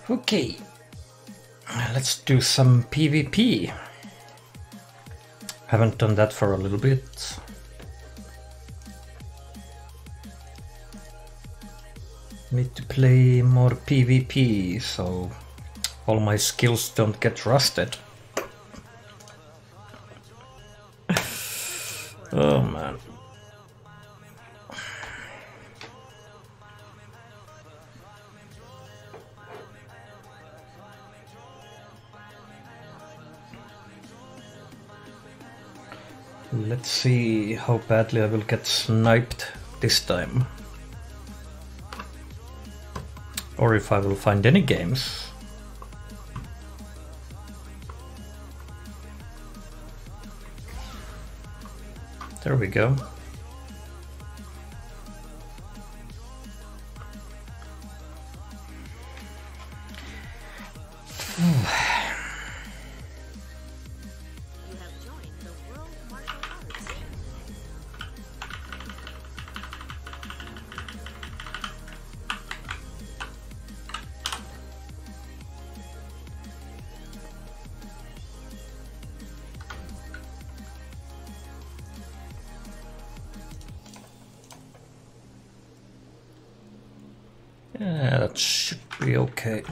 Okay, let's do some PvP. Haven't done that for a little bit. Need to play more PvP so all my skills don't get rusted. Oh man. Let's see how badly I will get sniped this time. Or if I will find any games. There we go. Yeah, that should be okay.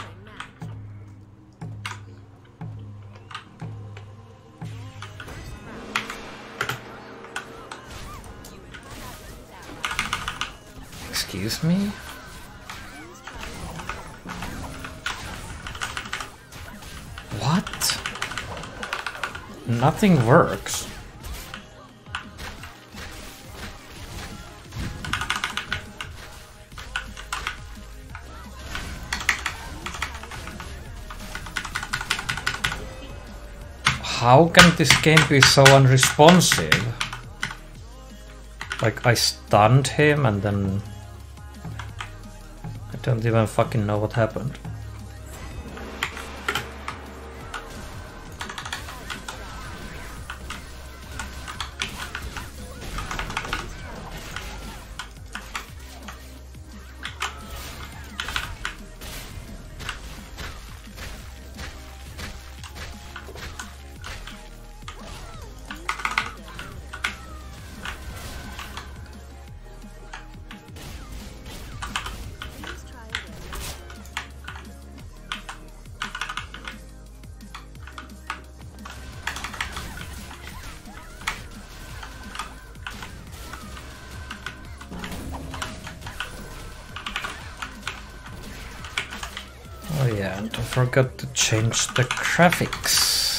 Excuse me? What? Nothing works. How can this game be so unresponsive? Like, I stunned him and then... I don't even fucking know what happened. Oh yeah, and I forgot to change the graphics.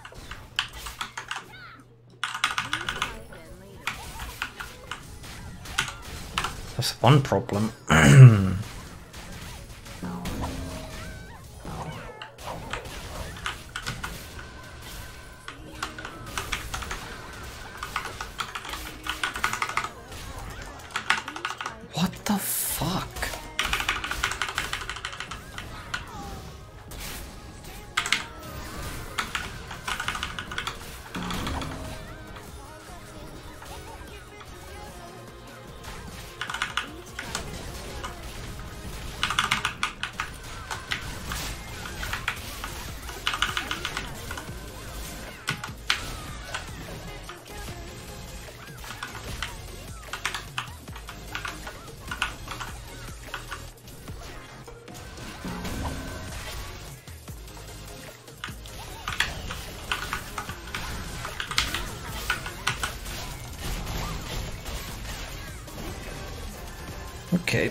That's one problem. What the fuck? Okay.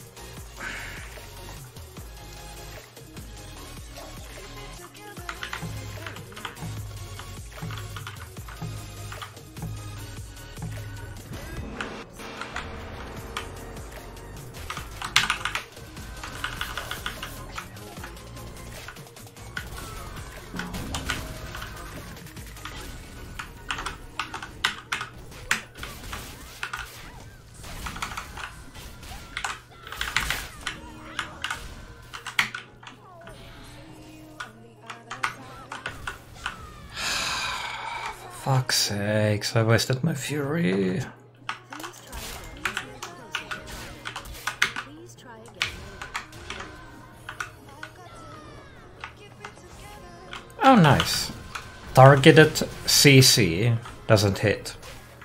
Fuck's sakes, I wasted my fury. Oh, nice. Targeted CC doesn't hit.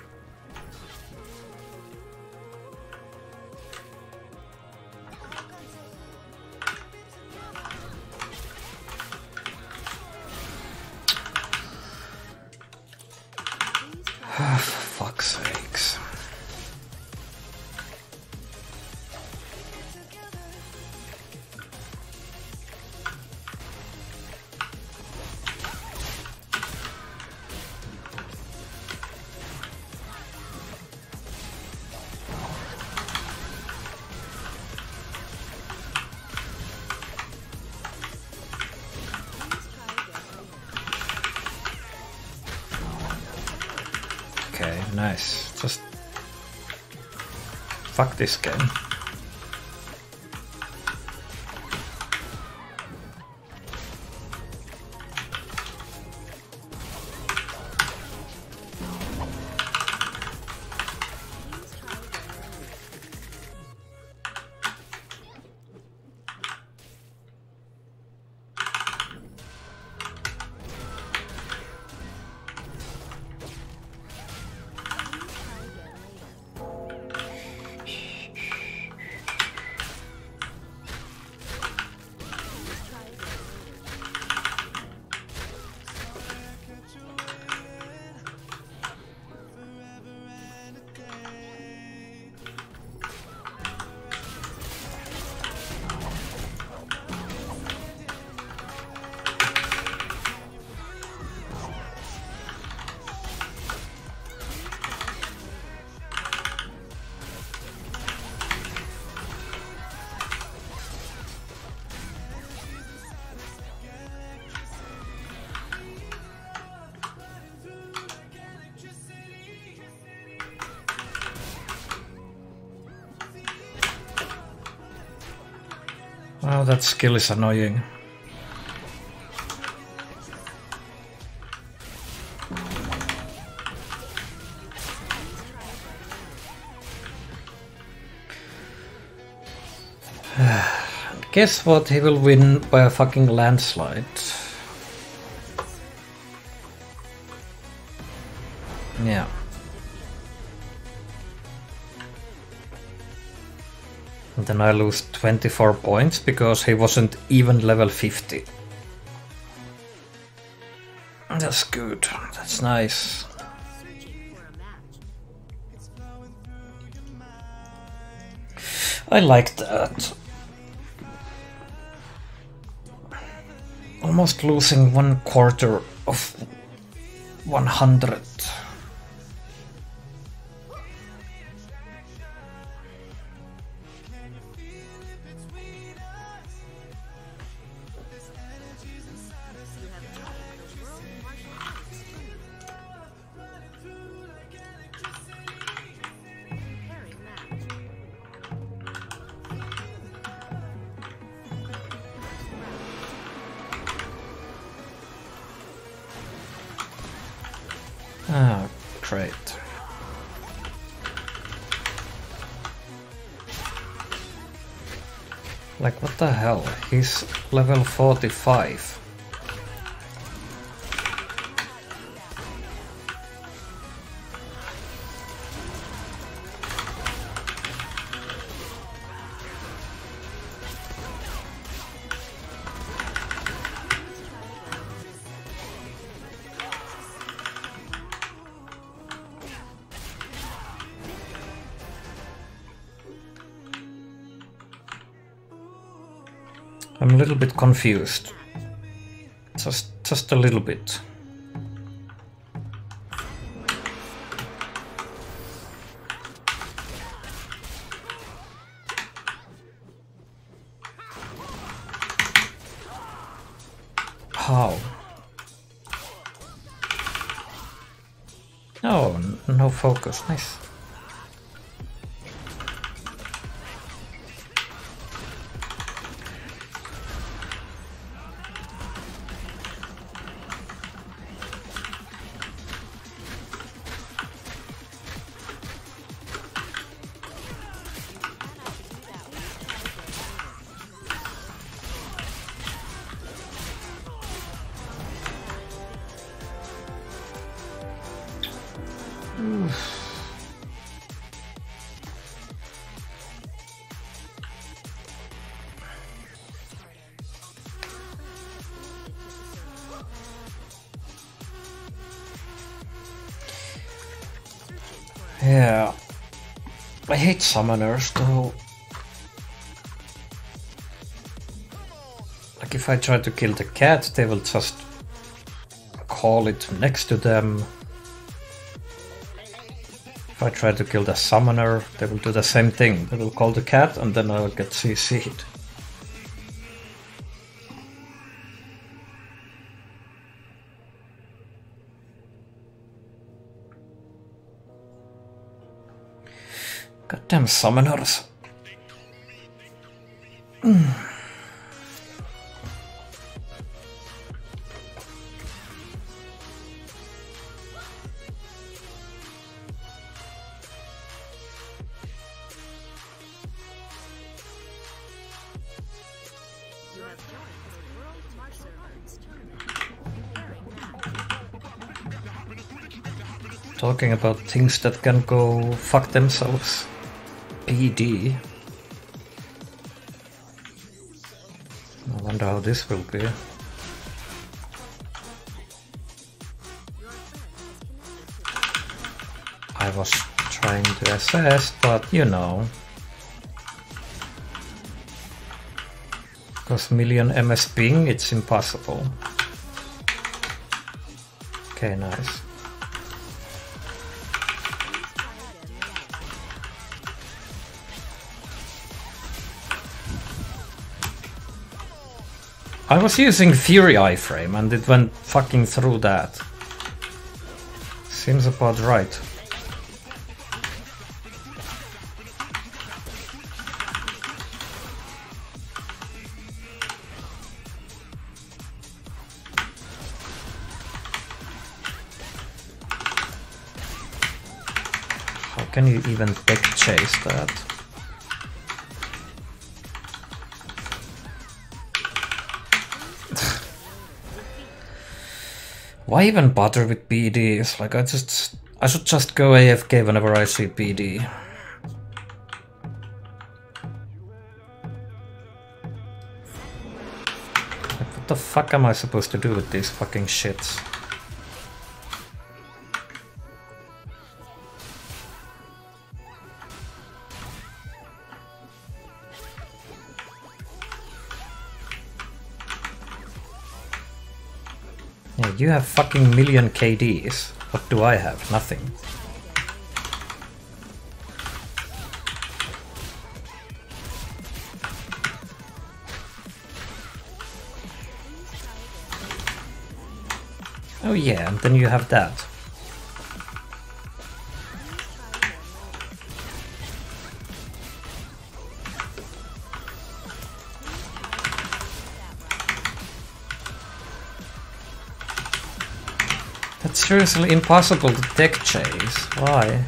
For fuck's sakes. Okay, nice. Just fuck this game. Oh, that skill is annoying. Guess what? He will win by a fucking landslide. Yeah. And then I lose 24 points because he wasn't even level 50. That's good. That's nice. I like that. Almost losing 1/4 of 100. Ah, great. Like, what the hell? He's level 45. I'm a little bit confused. Just a little bit. How? Oh, no focus. Nice. Yeah, I hate summoners though. Like if I try to kill the cat, they will just call it next to them. If I try to kill the summoner, they will do the same thing. They will call the cat and then I will get CC'd. Goddamn summoners. Talking about things that can go fuck themselves. PD. I wonder how this will be. I was trying to assess, but you know. Because million MS ping, it's impossible. Okay, nice. I was using Fury iframe and it went fucking through that. Seems about right. How can you even tech chase that? Why even bother with BD? It's like I should just go AFK whenever I see BD. Like, what the fuck am I supposed to do with these fucking shits? Yeah, you have fucking million KDs. What do I have? Nothing. Oh yeah, and then you have that. That's seriously impossible to tech chase. Why?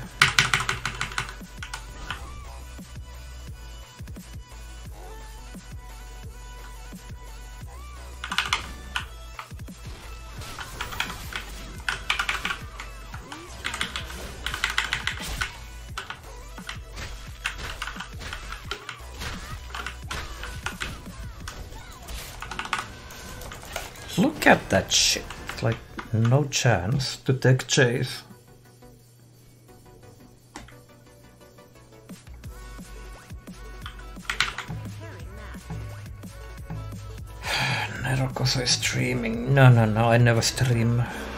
Look at that shit. Like, no chance to tech chase. Nerokoso is streaming. No, I never stream.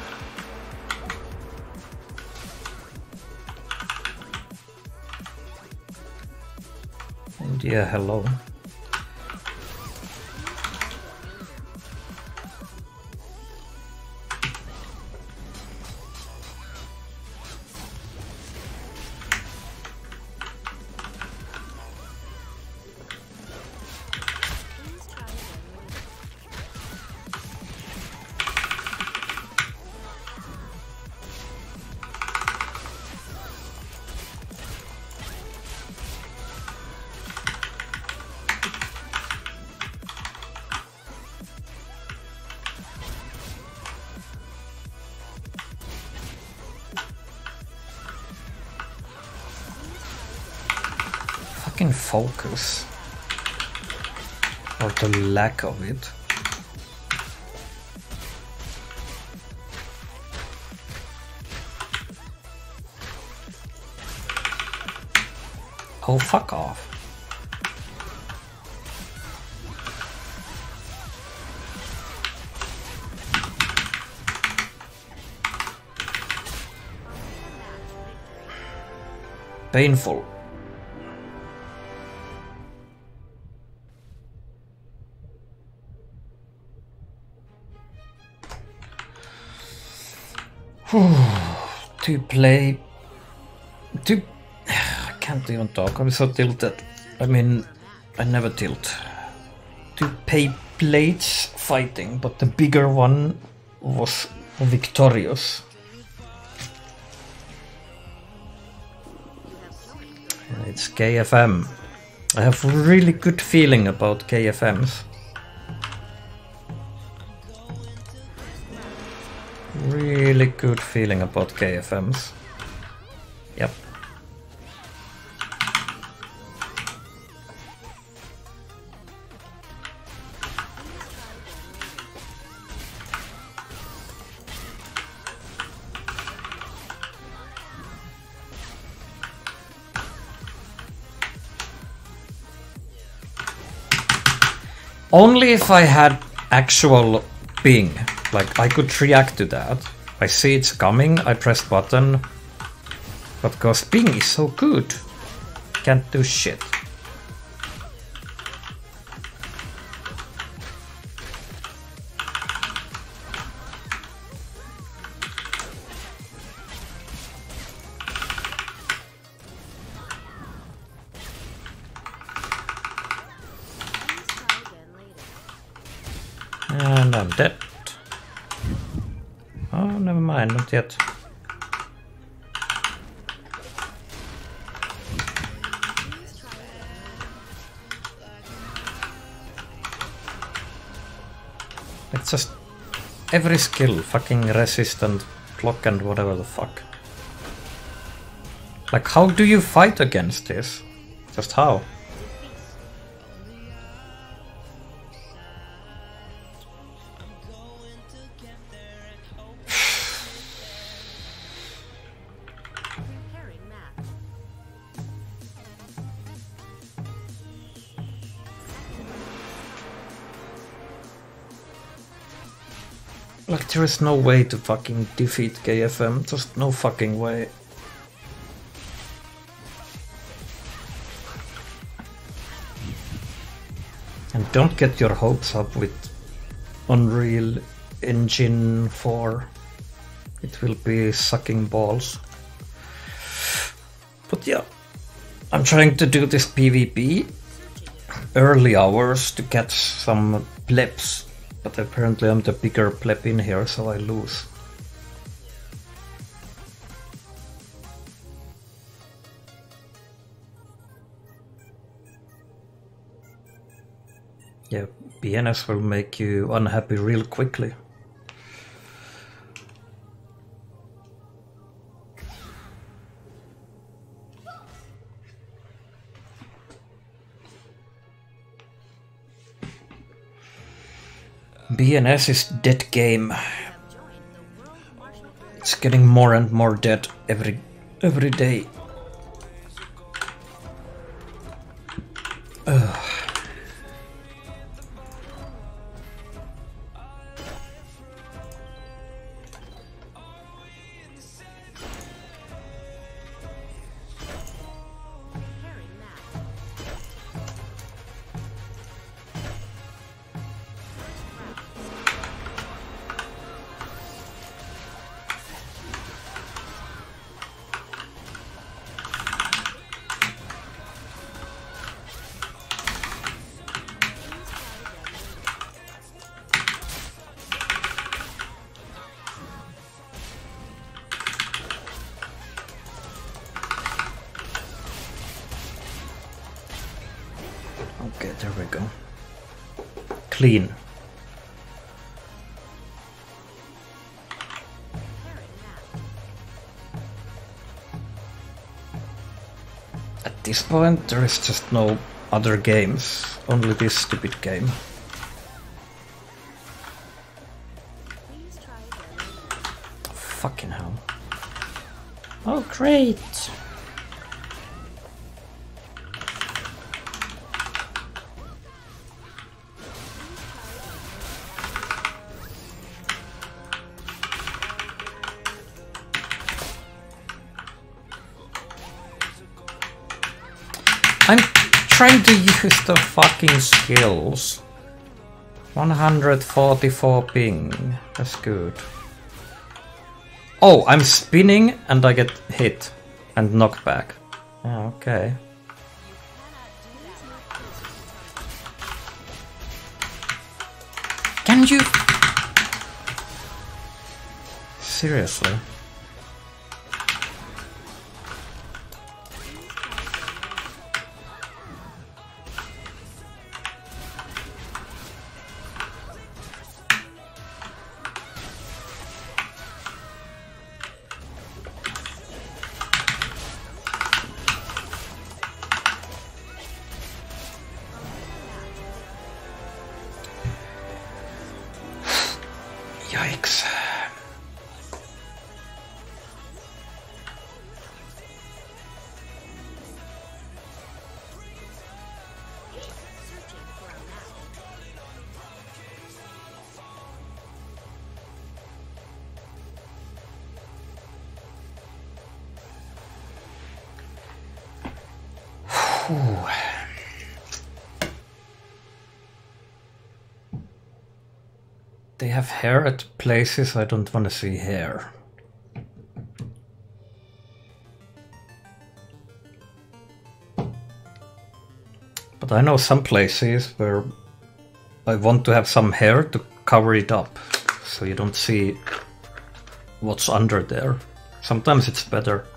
And yeah, hello. fucking focus. Or the lack of it. Oh, fuck off. Painful. To play... I can't even talk, I'm so tilted. I mean, I never tilt. To pay blades fighting, but the bigger one was victorious. It's KFM. I have really good feeling about KFMs. Really good feeling about KFMs. Yep. Only if I had actual ping, like I could react to that. I see it's coming, I press button, but because ping is so good, can't do shit. And I'm dead. Oh, never mind, not yet. It's just every skill, fucking resistant, block and whatever the fuck. Like, how do you fight against this? Just how? Like, there is no way to fucking defeat KFM, just no fucking way. And don't get your hopes up with Unreal Engine 4. It will be sucking balls. But yeah, I'm trying to do this PvP early hours to catch some plebs. But apparently I'm the bigger pleb in here, so I lose. Yeah, BNS will make you unhappy real quickly. BNS is dead game. It's getting more and more dead every day. Ugh. Okay, there we go. Clean. this point there is just no other games, only this stupid game. Fucking hell. Oh great! I'm trying to use the fucking skills. 144 ping. That's good. Oh, I'm spinning and I get hit and knocked back. Oh, okay. Can you... Seriously? Yikes. Whew. They have hair at places I don't want to see hair. But I know some places where I want to have some hair to cover it up, so you don't see what's under there. Sometimes it's better.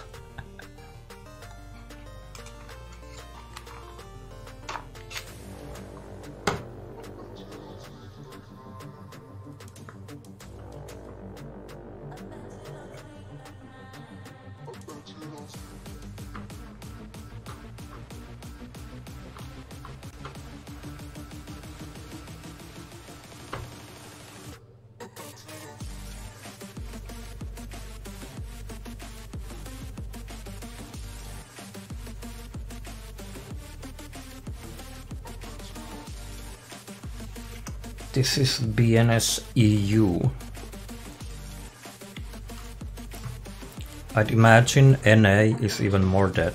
This is BNS EU. I'd imagine NA is even more dead.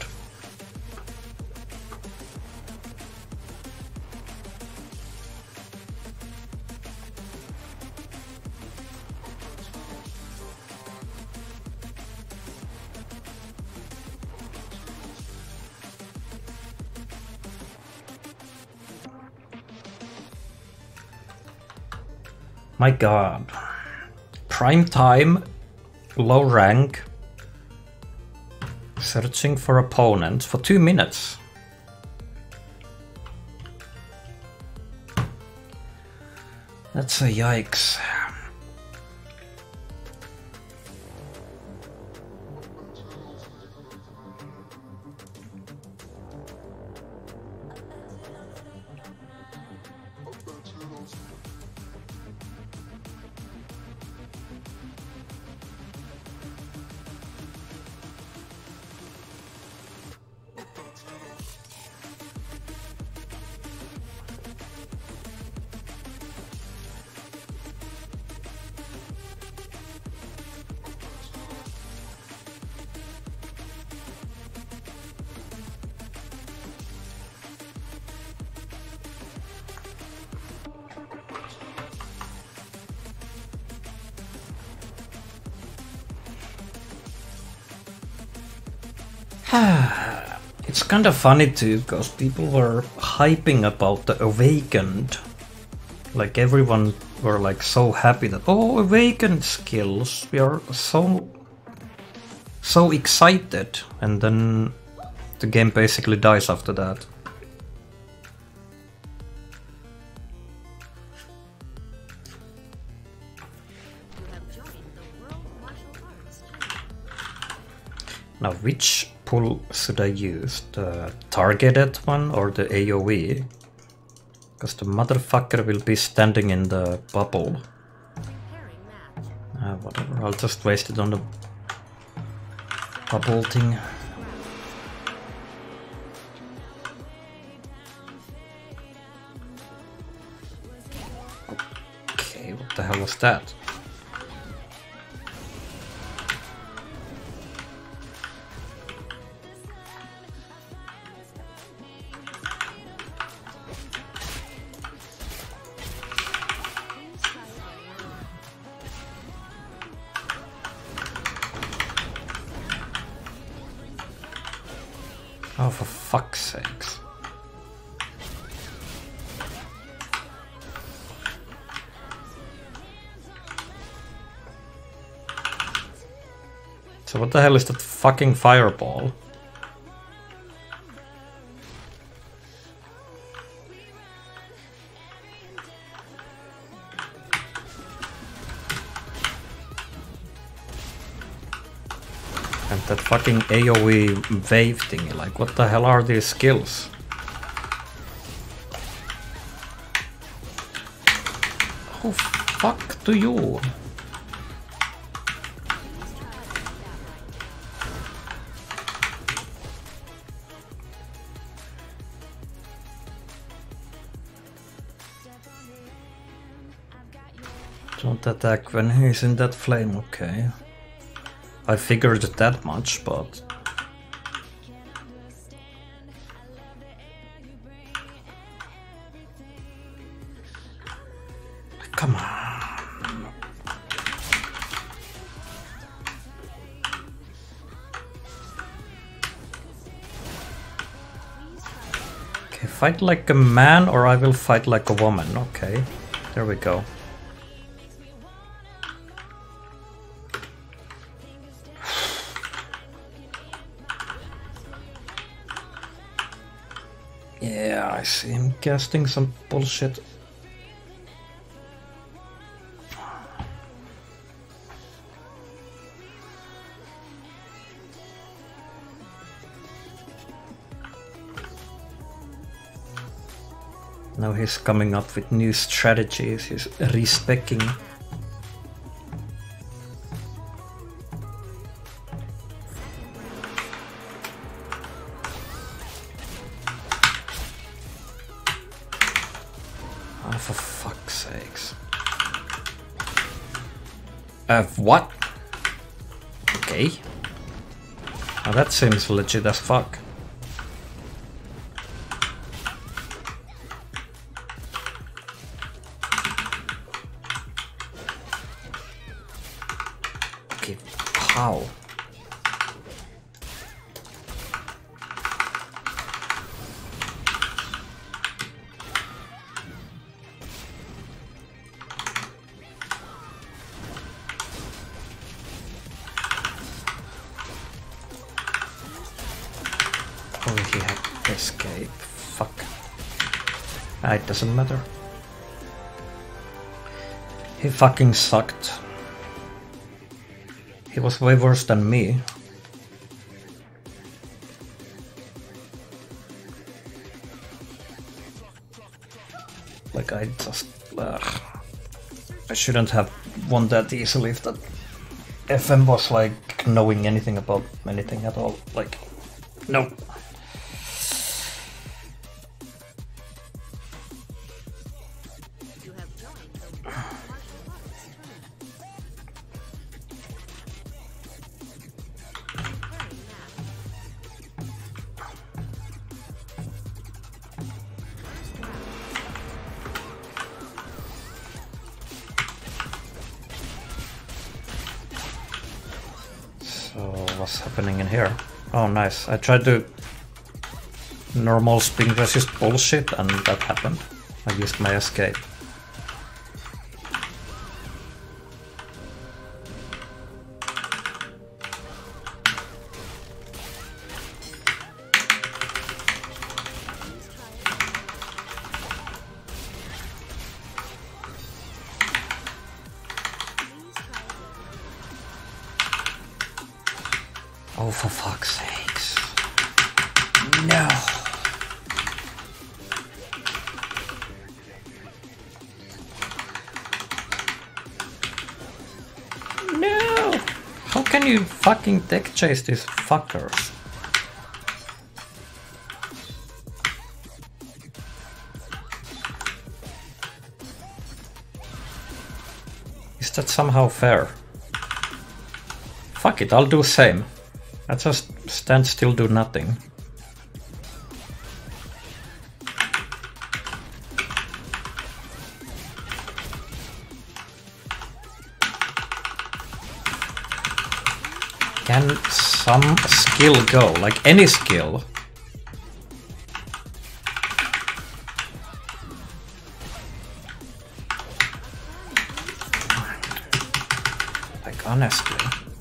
My god. Prime time, low rank, searching for opponents for 2 minutes. That's a yikes. It's kind of funny too, because people were hyping about the Awakened. Like everyone were like so happy that, oh, Awakened skills, we are so excited, and then the game basically dies after that. Now which pull should I use? The targeted one or the AoE? Because the motherfucker will be standing in the bubble. Whatever, I'll just waste it on the bubble thing. Okay, what the hell was that? Oh, for fuck's sakes. So what the hell is that fucking fireball? And that fucking AoE wave thingy, like what the hell are these skills? Who fuck do you? Don't attack when he's in that flame, okay. I figured that much, but... Come on. Okay, fight like a man or I will fight like a woman. Okay, there we go. Yeah, I see him casting some bullshit. Now he's coming up with new strategies, he's respecking. Oh, for fuck's sakes. What? Okay. Now that seems legit as fuck. Okay, how? Oh, he had escape. Fuck. It doesn't matter. He fucking sucked. He was way worse than me. Like I just... I shouldn't have won that easily if that FM was like knowing anything about anything at all. Like, no. So what's happening in here? Oh nice, I tried to normal spin resist bullshit and that happened. I used my escape. Oh, for fuck's sakes. No. No! How can you fucking tech chase these fuckers? Is that somehow fair? Fuck it, I'll do same. I just stand still, do nothing. Can some skill go? Like any skill? Like honestly.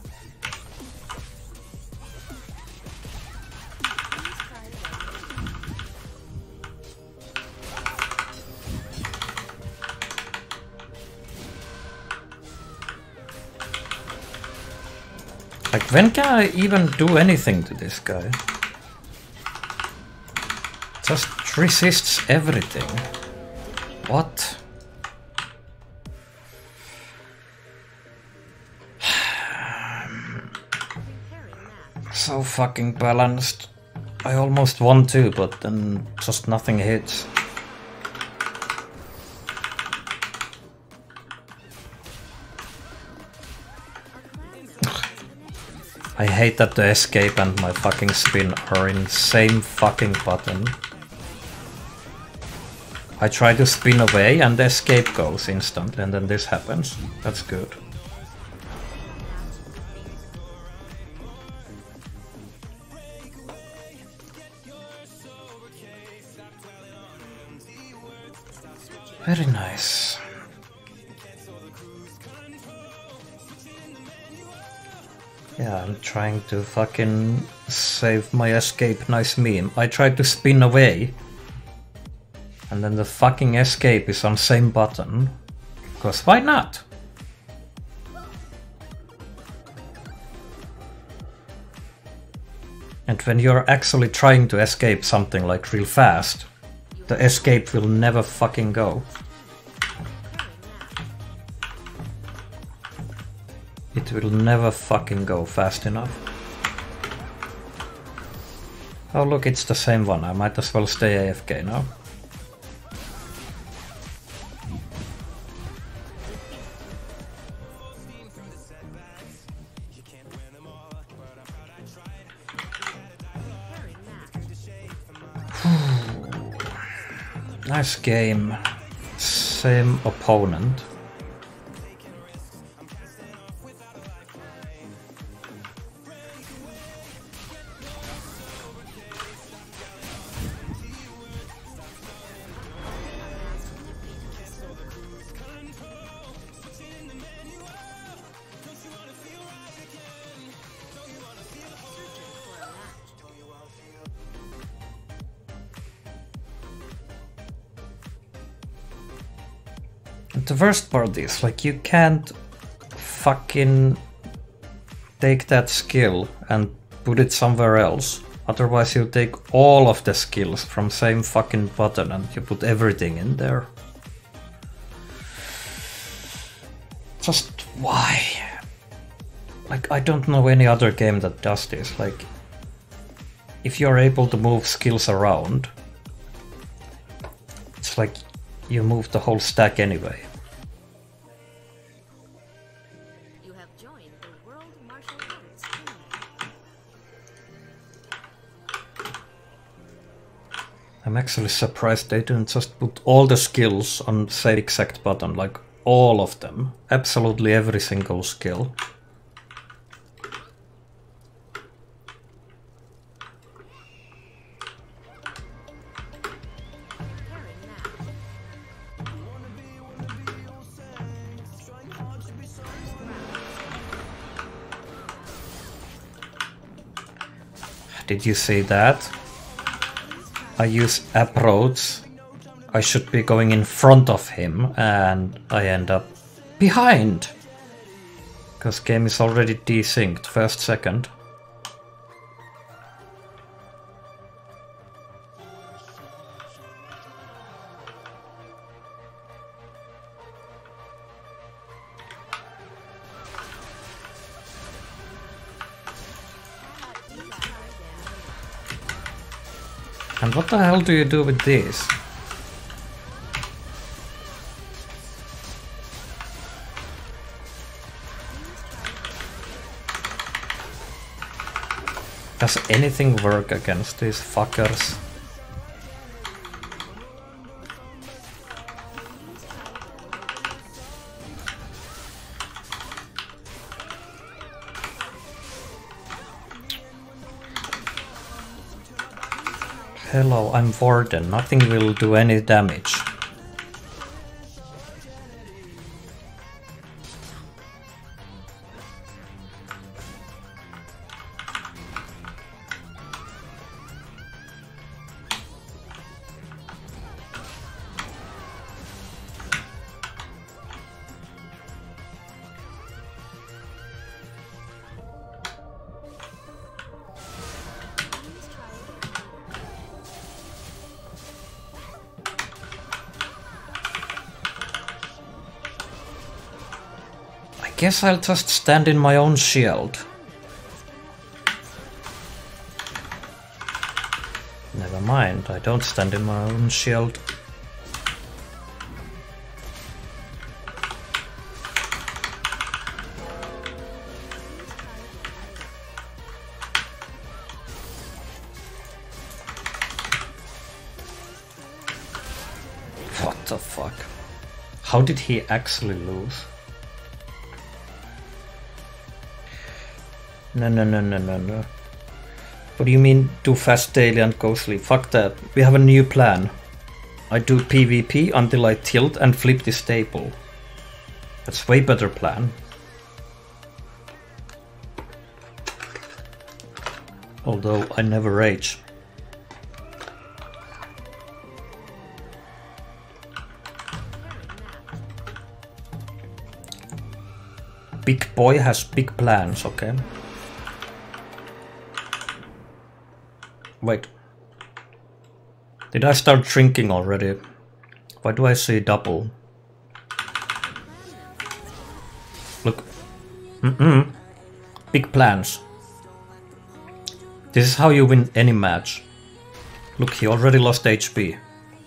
Like, when can I even do anything to this guy? Just resists everything. What? So fucking balanced. I almost won too, but then just nothing hits. I hate that the escape and my fucking spin are in the same fucking button. I try to spin away and the escape goes instantly and then this happens. That's good. Very nice. Yeah, I'm trying to fucking save my escape. Nice meme. I tried to spin away. And then the fucking escape is on same button. Because why not? And when you're actually trying to escape something like real fast, the escape will never fucking go. It will never fucking go fast enough. Oh look, it's the same one. I might as well stay AFK now. Nice game. Same opponent. The worst part is, like, you can't fucking take that skill and put it somewhere else. Otherwise you take all of the skills from same fucking button and you put everything in there. Just why? Like, I don't know any other game that does this. Like, if you're able to move skills around, it's like you move the whole stack anyway. I'm actually surprised they didn't just put all the skills on the same exact button, like all of them. Absolutely every single skill. Did you see that? I use approach. I should be going in front of him and I end up behind. Because game is already desynced first second. And what the hell do you do with this? Does anything work against these fuckers? Hello, I'm Warden. Nothing will do any damage. Guess I'll just stand in my own shield. Never mind, I don't stand in my own shield. What the fuck? How did he actually lose? No. What do you mean do fast daily and go sleep? Fuck that. We have a new plan. I do PvP until I tilt and flip this table. That's way better plan. Although I never rage. Big boy has big plans, okay? Wait. Did I start drinking already? Why do I say double? Look. Big plans. This is how you win any match. Look, he already lost HP.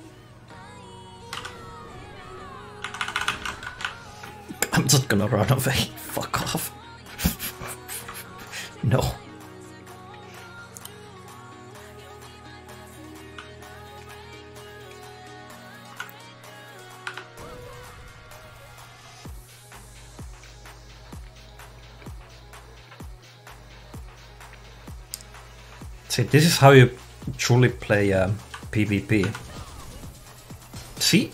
I'm just gonna run away. Fuck off. No. See, this is how you truly play PvP. See?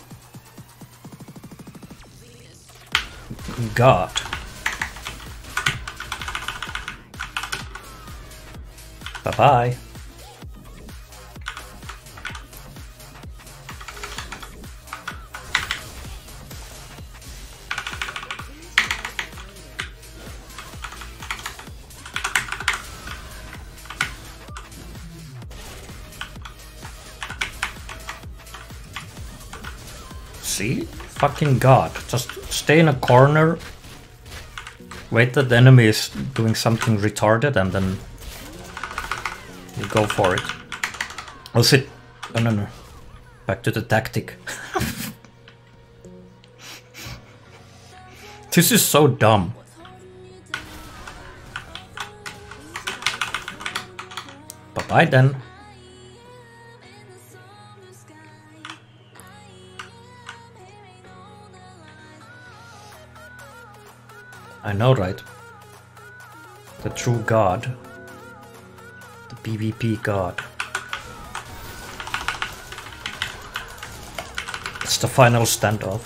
God. Bye-bye. See? Fucking God. Just stay in a corner. Wait that the enemy is doing something retarded and then you go for it. Oh shit. Oh no. Back to the tactic. This is so dumb. Bye-bye then. I know, right? The true god. The PvP god. It's the final standoff.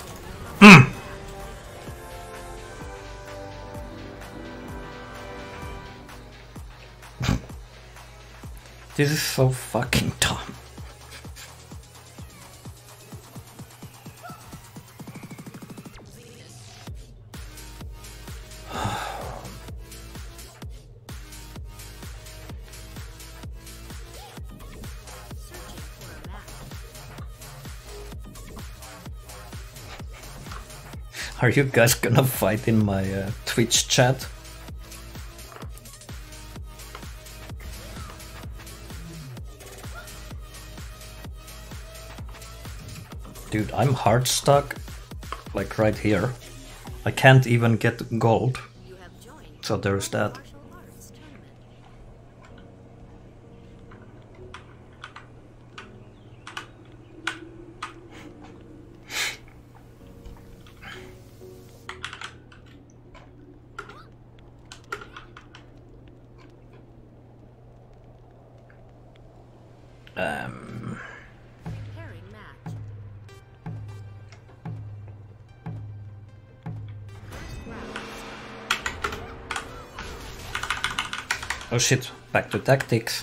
This is so fucking dumb. Are you guys gonna fight in my Twitch chat? Dude, I'm hard stuck, like right here. I can't even get gold. So there's that. Oh shit, back to tactics.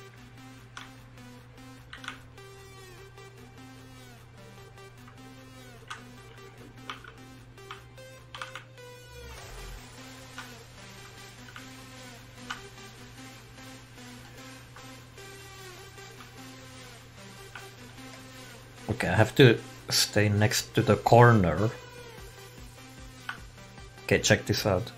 Okay, I have to stay next to the corner. Okay, check this out.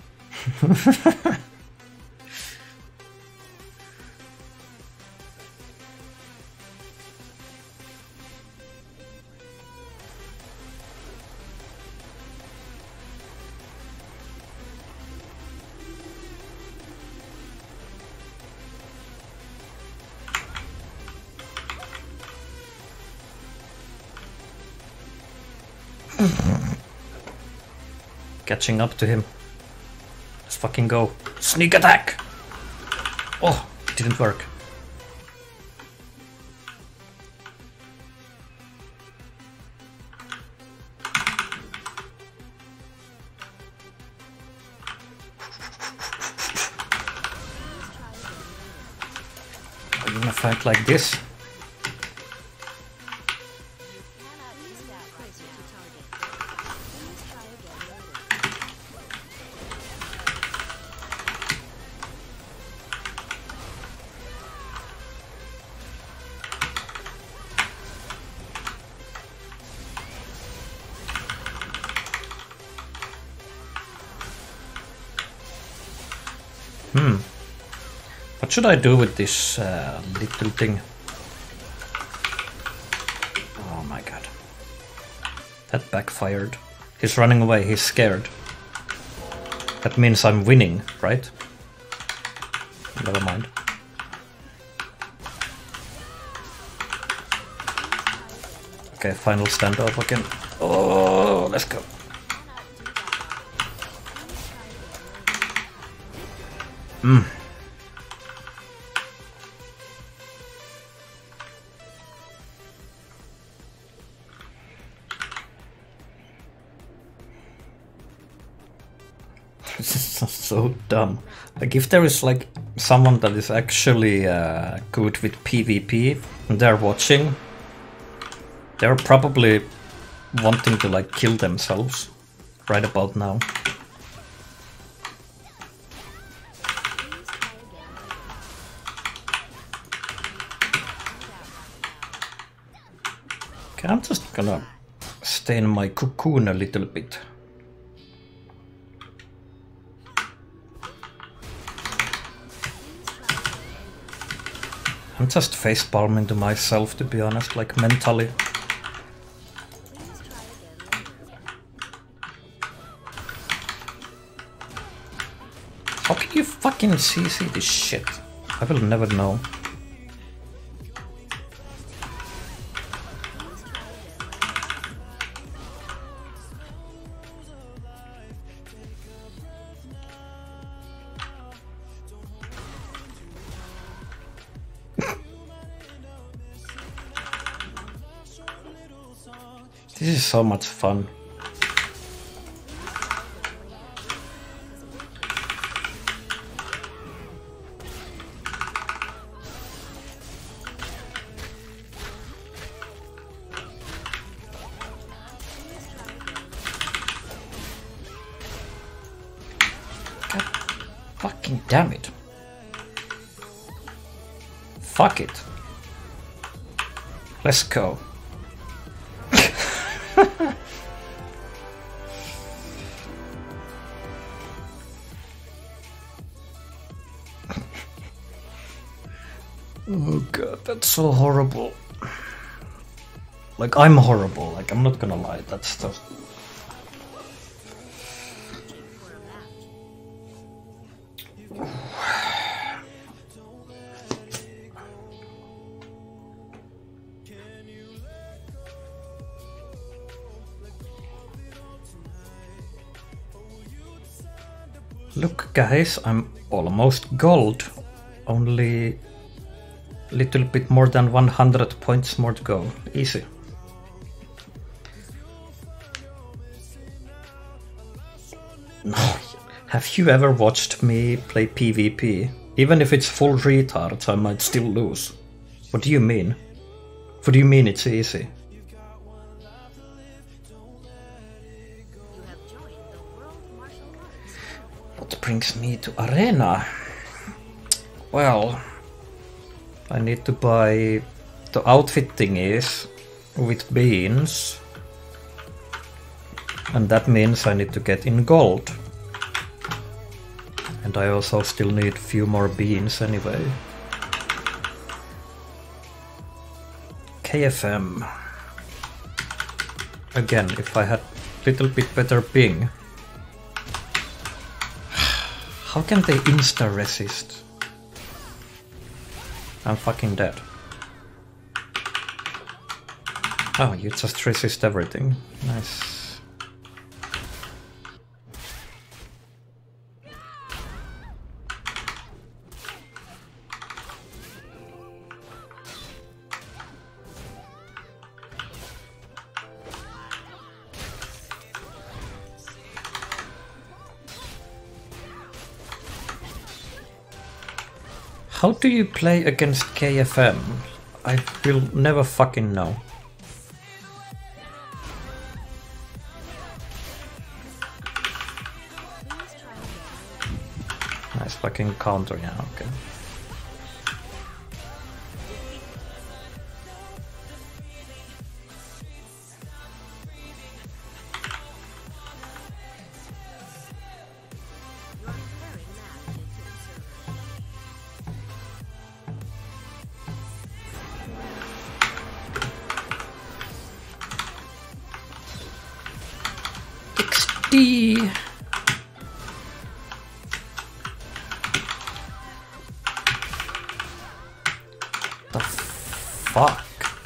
Catching up to him. Let's fucking go. Sneak attack! Oh, it didn't work. Are you gonna fight like this? What should I do with this little thing? Oh my god. That backfired. He's running away, he's scared. That means I'm winning, right? Never mind. Okay, final standoff again. Oh, let's go. This is so dumb. Like, if there is like someone that is actually good with PvP and they're watching, they're probably wanting to like kill themselves right about now. Okay, I'm just gonna stay in my cocoon a little bit. I'm just facepalming to myself, to be honest, like mentally. How can you fucking CC this shit? I will never know. This is so much fun. God fucking damn it. Fuck it. Let's go. Oh god, that's so horrible. Like, I'm horrible, like, I'm not gonna lie, that's just... Look guys, I'm almost gold. Only little bit more than 100 points more to go. Easy. No. Have you ever watched me play PvP? Even if it's full retards, I might still lose. What do you mean? What do you mean it's easy? What brings me to Arena? Well, I need to buy the outfit thingies with beans. And that means I need to get in gold. And I also still need a few more beans anyway. KFM. Again, if I had a little bit better ping. How can they insta-resist? I'm fucking dead. Oh, you just resist everything. Nice. How do you play against KFM? I will never fucking know. Nice fucking counter, yeah, okay. The fuck?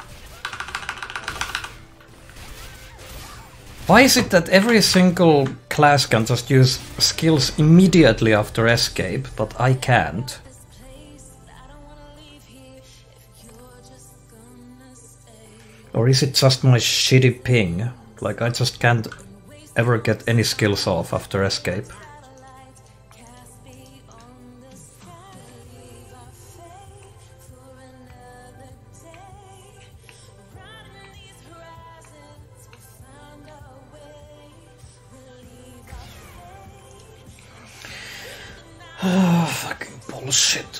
Why is it that every single class can just use skills immediately after escape, but I can't? Or is it just my shitty ping? Like I just can't ever get any skills off after escape. Oh, fucking bullshit.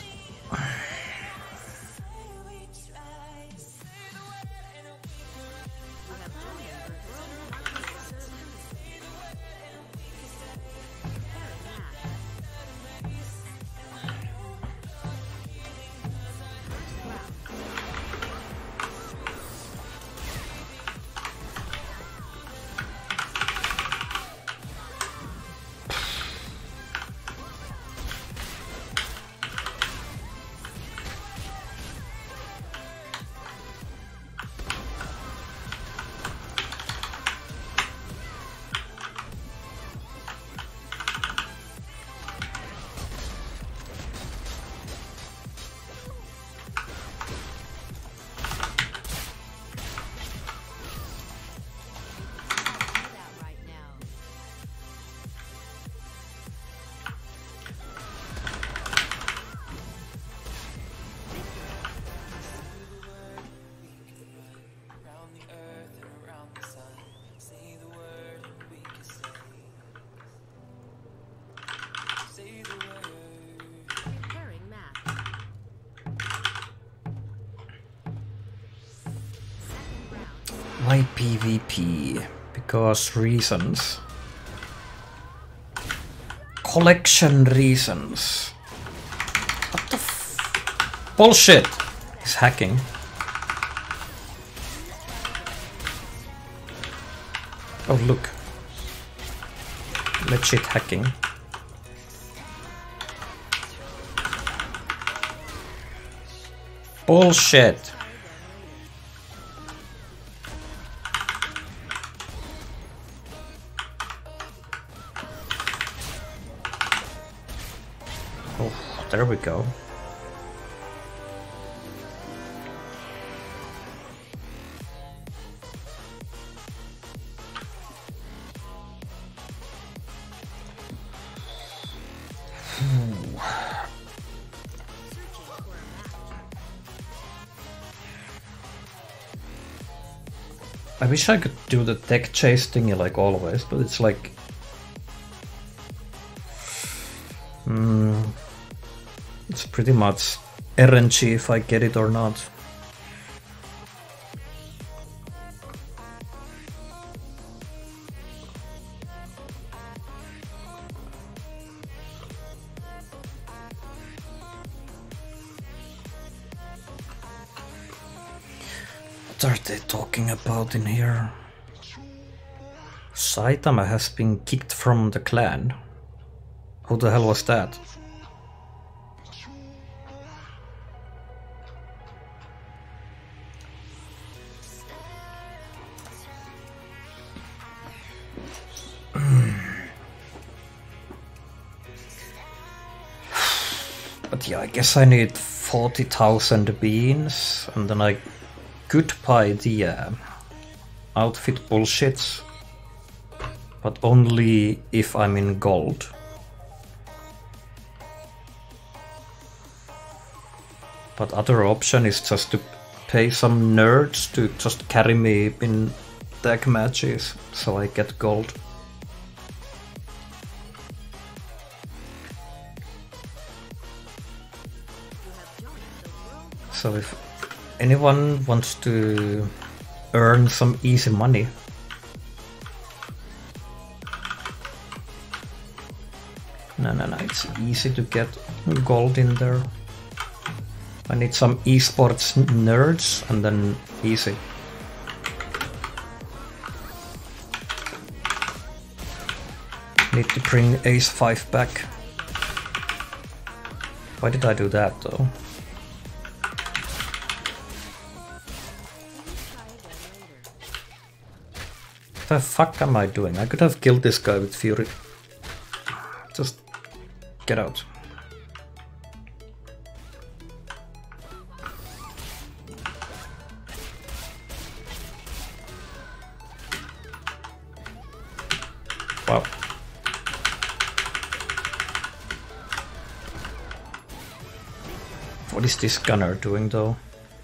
Why PvP? Because reasons. Collection reasons. What the f... Bullshit! He's hacking. Oh, look. Legit hacking. Bullshit. Oh, there we go. I wish I could do the tech chase thingy like always, but it's like... it's pretty much RNG if I get it or not. What are they talking about in here? Saitama has been kicked from the clan. Who the hell was that? But yeah, I guess I need 40,000 beans, and then I could buy the outfit bullshits, but only if I'm in gold. But other option is just to pay some nerds to just carry me in tag matches, so I get gold. So if anyone wants to earn some easy money, no, it's easy to get gold in there. I need some esports nerds and then easy. Need to bring Ace 5 back. Why did I do that though? What the fuck am I doing? I could have killed this guy with Fury. Just get out. Wow. What is this gunner doing though?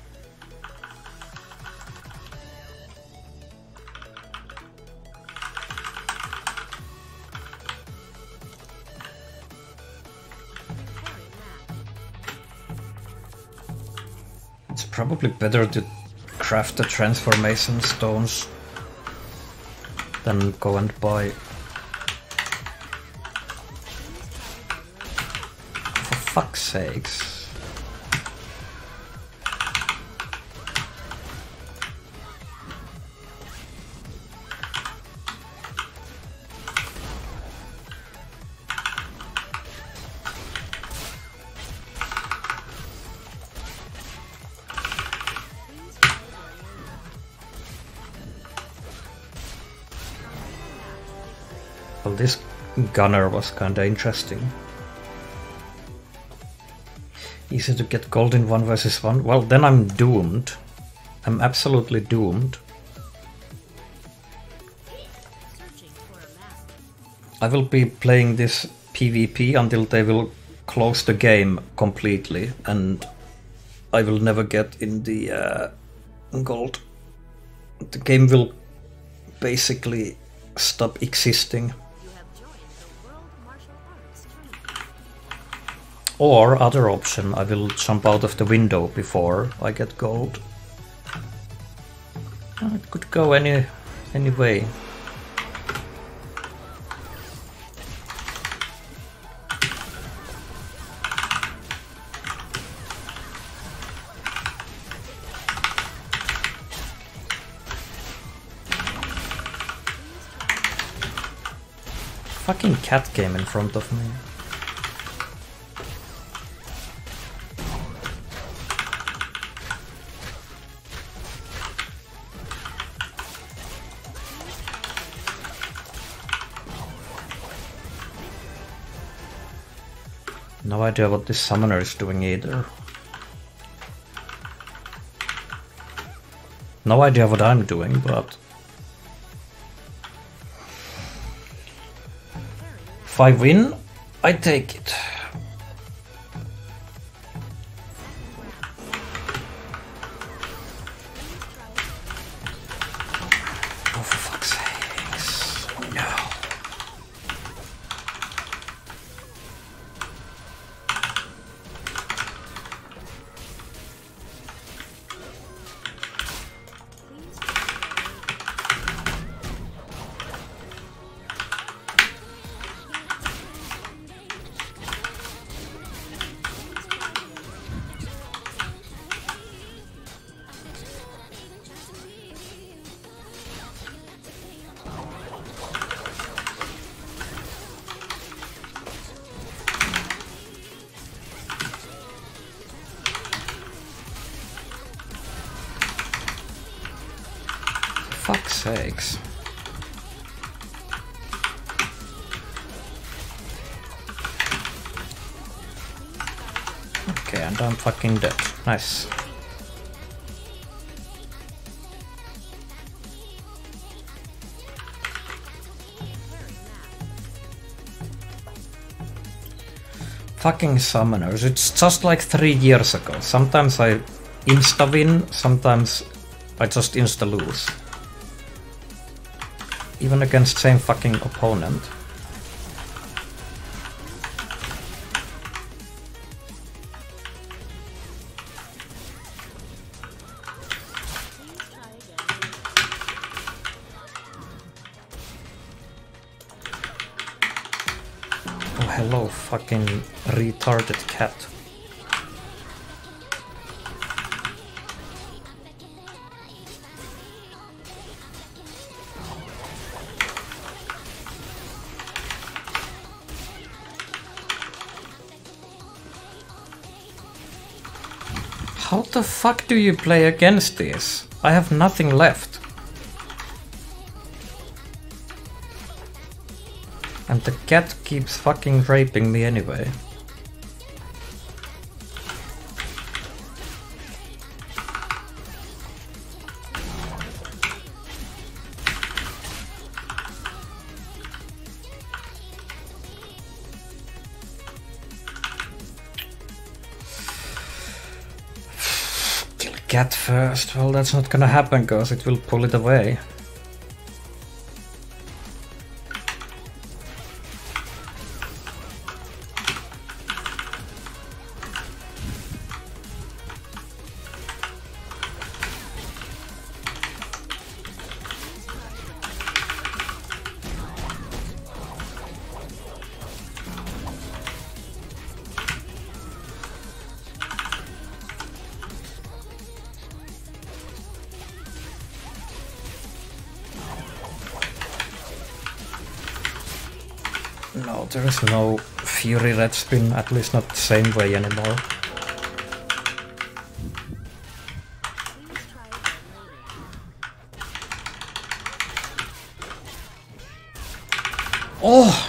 It's probably better to craft the transformation stones than go and buy. For fuck's sakes. Well, this gunner was kinda interesting. Easy to get gold in 1 versus 1. Well, then I'm doomed. I'm absolutely doomed. I will be playing this PvP until they will close the game completely, and I will never get in the gold. The game will basically stop existing. Or, other option, I will jump out of the window before I get gold. It could go any way. Fucking cat came in front of me. No idea what this summoner is doing either. No idea what I'm doing, but... if I win, I take it. Oh, for fuck's sakes. No. Fuck's sakes. Okay, and I'm fucking dead. Nice. Fucking summoners, it's just like 3 years ago. Sometimes I insta-win, sometimes I just insta-lose. Even against same fucking opponent. Oh hello, fucking retarded cat. How the fuck do you play against this? I have nothing left. And the cat keeps fucking raping me anyway. Cat first. Well, that's not gonna happen because it will pull it away. No, there is no Fury Red Spin, at least not the same way anymore. Oh!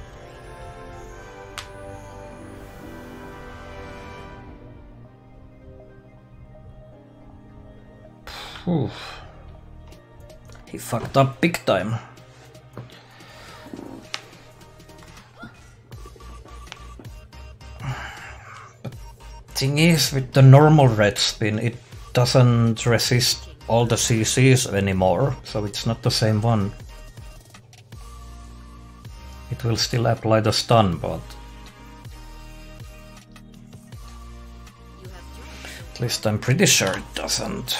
Whew. He fucked up big time. Thing is, with the normal red spin, it doesn't resist all the CCs anymore, so it's not the same one. It will still apply the stun, but at least I'm pretty sure it doesn't.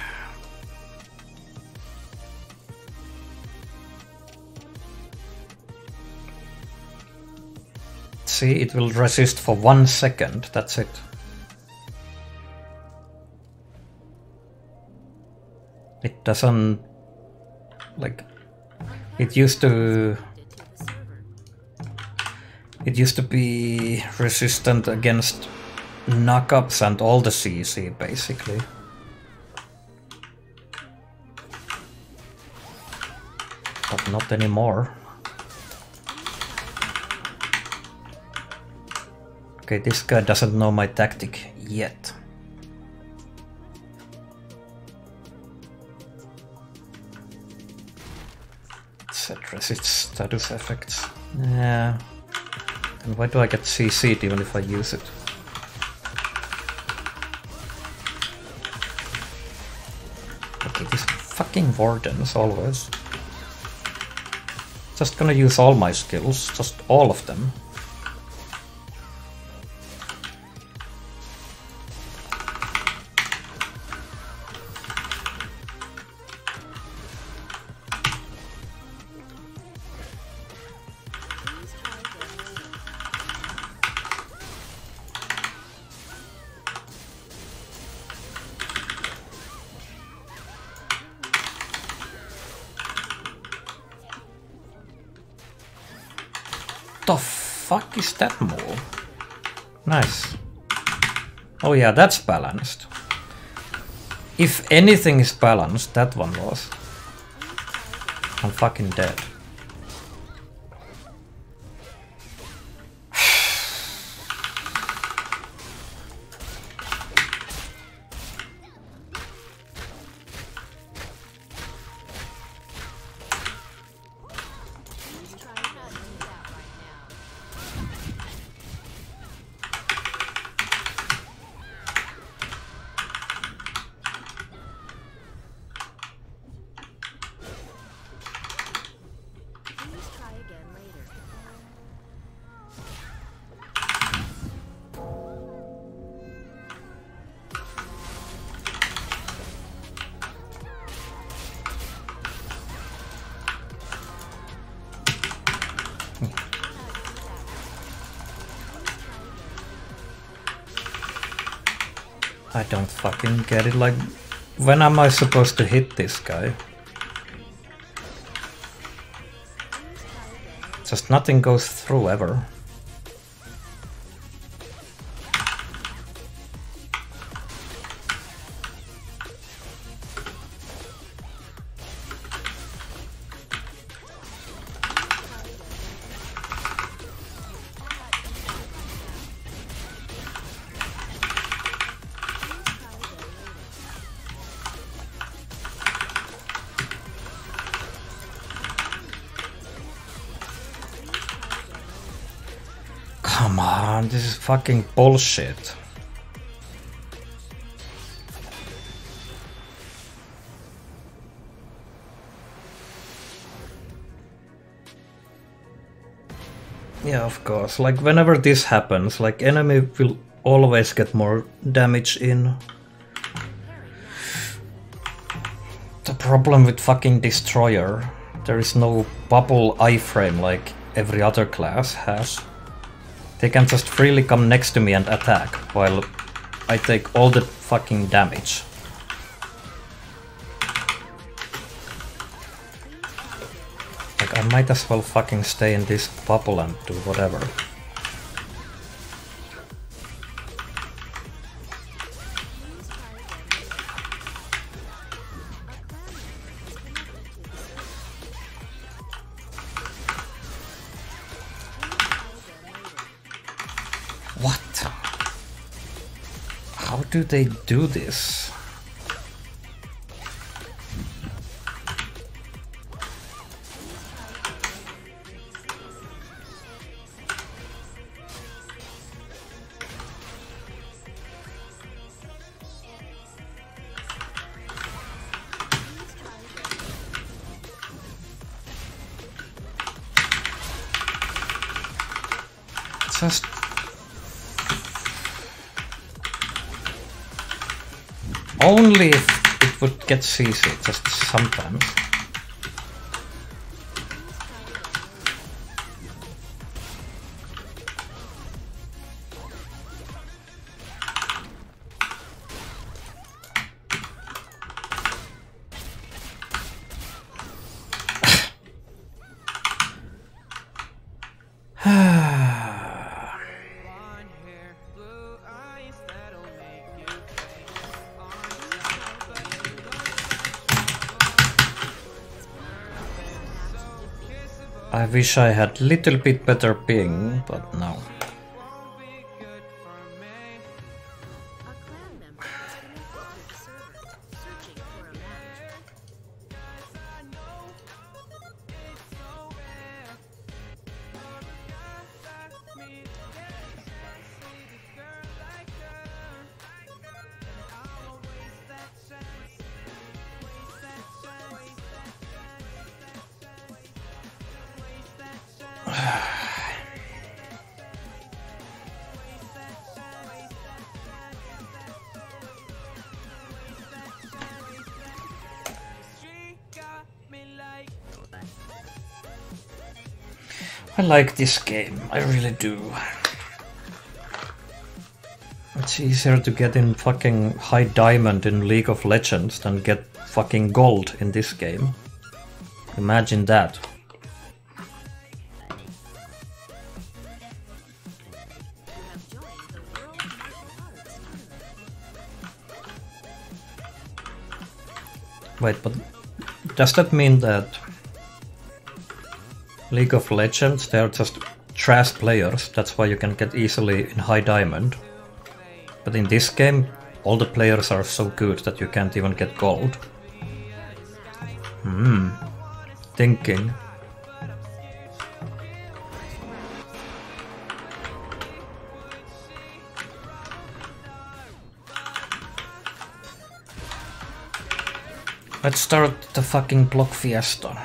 See, it will resist for 1 second, that's it. It doesn't, like, it used to It used to be resistant against knockups and all the CC, basically. But not anymore. Okay, this guy doesn't know my tactic yet. Set resist status effects. Yeah. And why do I get CC'd even if I use it? Okay, these fucking wardens always. Just gonna use all my skills, just all of them. The fuck is that move? Nice. Oh yeah, that's balanced. If anything is balanced, that one was. I'm fucking dead. I don't fucking get it, like, when am I supposed to hit this guy? Just nothing goes through ever. Come on, this is fucking bullshit. Yeah, of course. Like, whenever this happens, like, enemy will always get more damage in. The problem with fucking Destroyer, there is no bubble iframe like every other class has. They can just freely come next to me and attack, while I take all the fucking damage. Like, I might as well fucking stay in this bubble and do whatever. What? How do they do this? Just only if it would get CC, just sometimes. I wish I had little bit better ping, but no. I like this game, I really do. It's easier to get in fucking high diamond in League of Legends than get fucking gold in this game. Imagine that. Wait, but does that mean that League of Legends, they're just trash players, that's why you can get easily in high diamond? But in this game, all the players are so good that you can't even get gold. Thinking. Let's start the fucking block fiesta.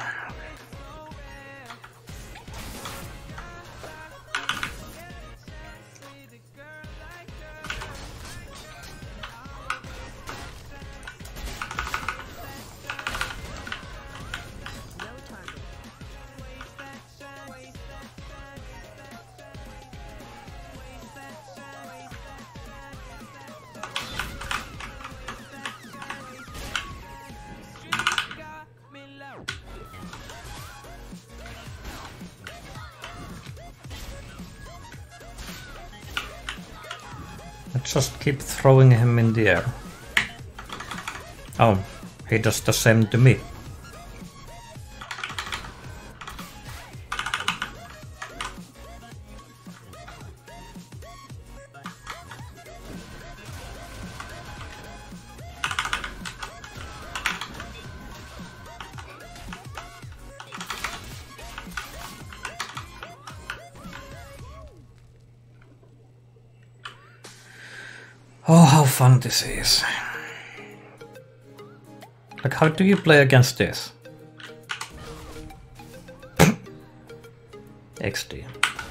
Just keep throwing him in the air. Oh, he does the same to me. Oh, how fun this is. Like, how do you play against this? XD.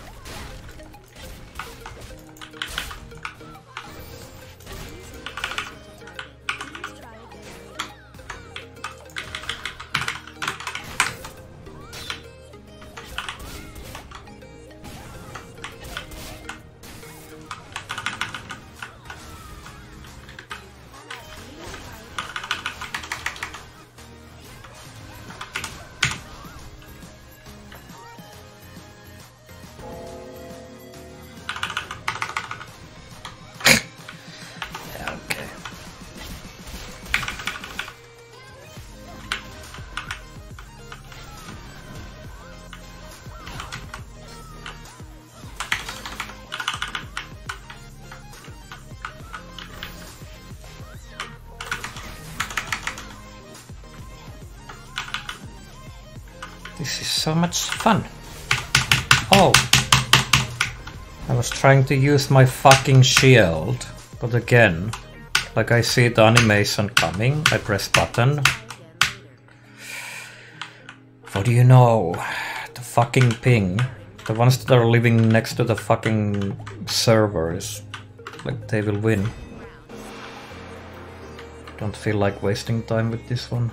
This is so much fun. Oh! I was trying to use my fucking shield, but again, like I see the animation coming, I press button. What do you know? The fucking ping. The ones that are living next to the fucking servers, like they will win. Don't feel like wasting time with this one.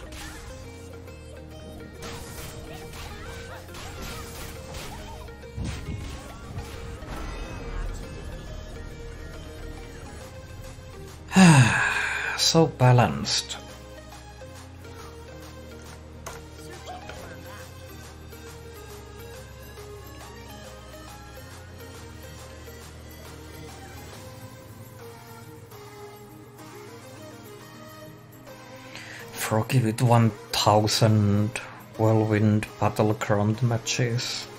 So balanced. Froggy with 1000. Whirlwind Battleground matches.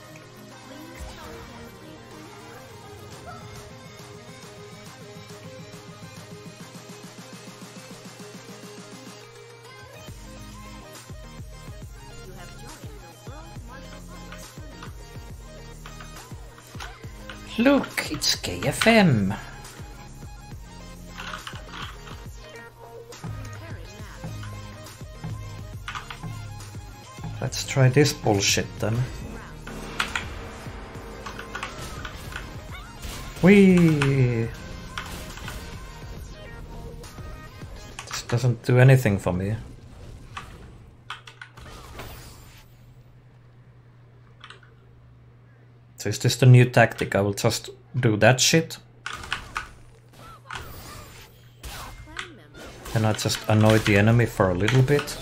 Look, it's KFM. Let's try this bullshit then. Whee! This doesn't do anything for me. So is this the new tactic? I will just do that shit. And I just annoy the enemy for a little bit.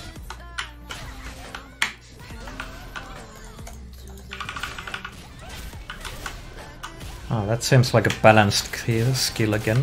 Oh, that seems like a balanced skill again.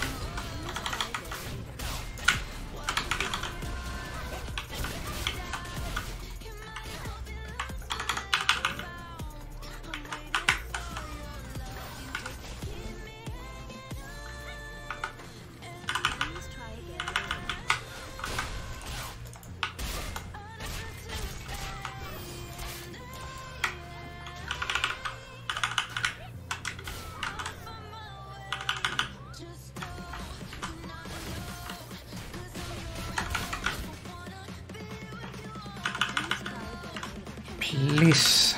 Please.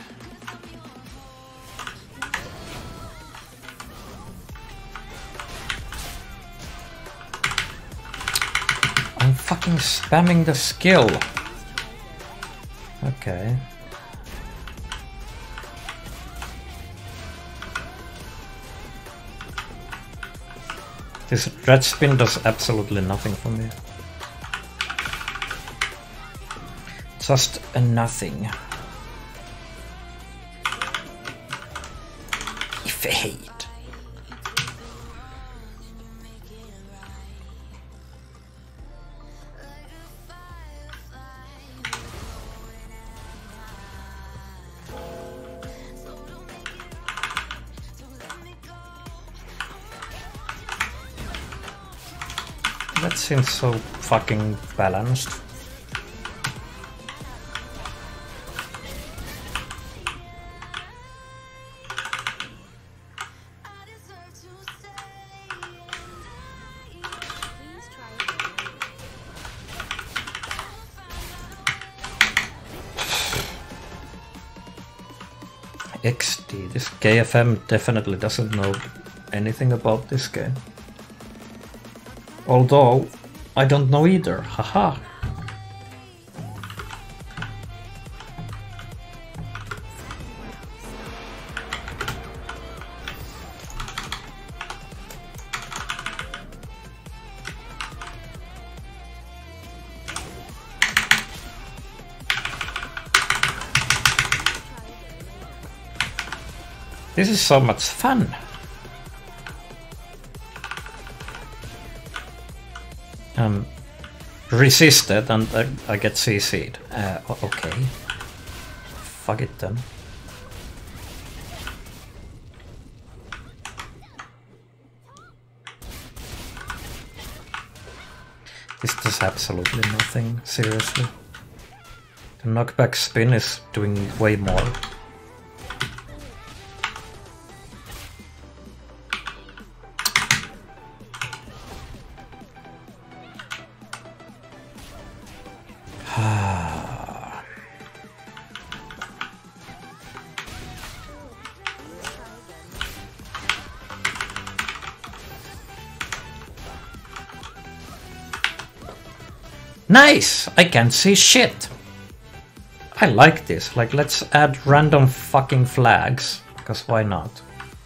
I'm fucking spamming the skill. Okay. This red spin does absolutely nothing for me. Just a nothing. If I hate. That seems so fucking balanced. XD, this KFM definitely doesn't know anything about this game. Although, I don't know either, haha. This is so much fun. Resisted and I get CC'd. Okay. Fuck it then. This does absolutely nothing, seriously. The knockback spin is doing way more. Nice! I can't see shit! I like this. Like, let's add random fucking flags. Because why not?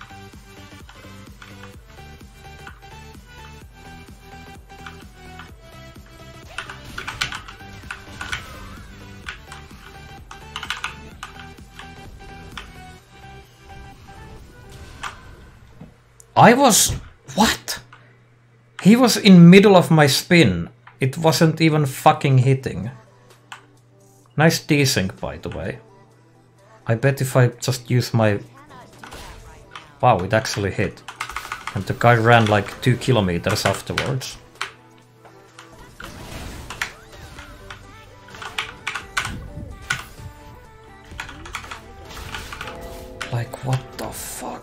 What? He was in middle of my spin. It wasn't even fucking hitting. Nice desync, by the way. I bet if I just use my... Wow, it actually hit. And the guy ran like 2 kilometers afterwards. Like, what the fuck?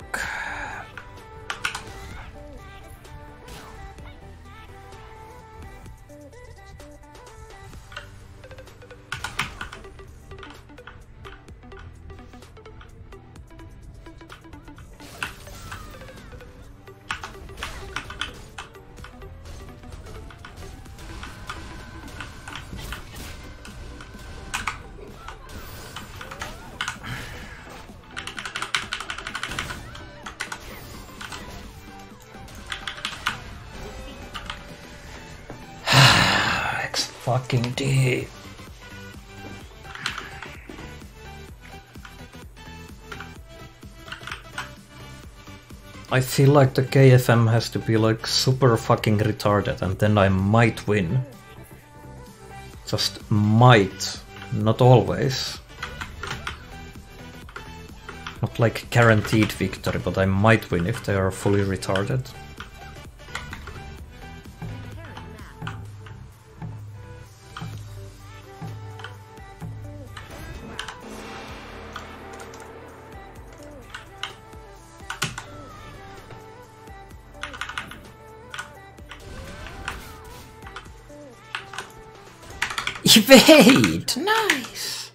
Fucking D. I feel like the KFM has to be like super fucking retarded and then I might win. Just might, not always. Not like guaranteed victory, but I might win if they are fully retarded. Evade! Nice!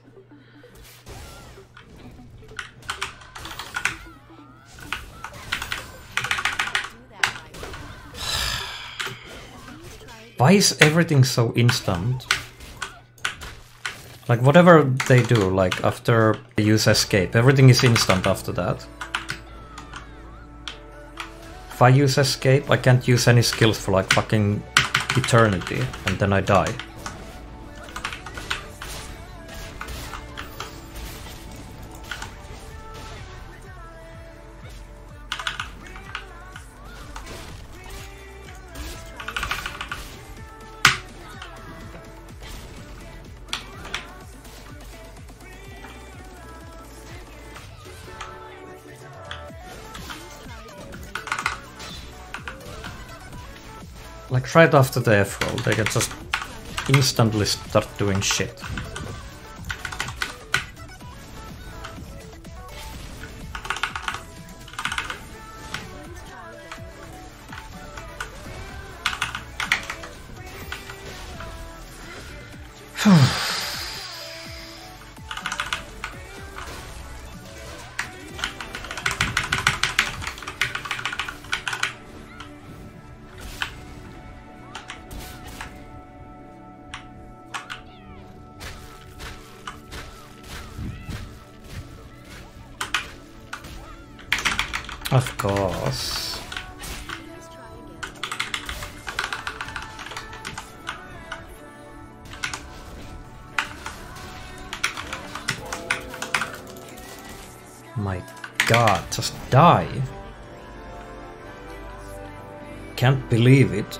Why is everything so instant? Like whatever they do, like after they use escape, everything is instant after that. If I use escape, I can't use any skills for like fucking eternity, and then I die. Like right after the F roll, they can just instantly start doing shit. Of course. My god, just die. Can't believe it.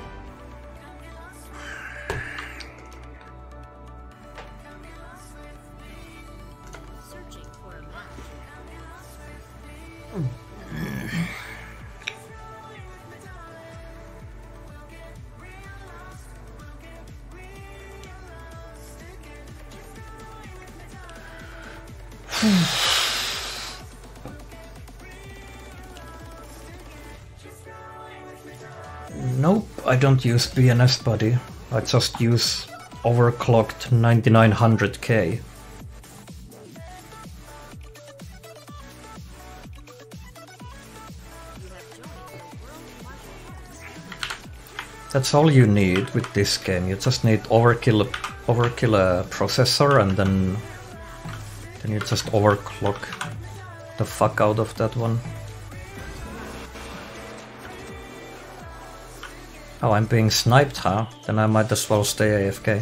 Nope, I don't use BNS buddy. I just use overclocked 9900K. That's all you need with this game. You just need overkill a processor and then you just overclock the fuck out of that one. Oh, I'm being sniped, huh? Then I might as well stay AFK.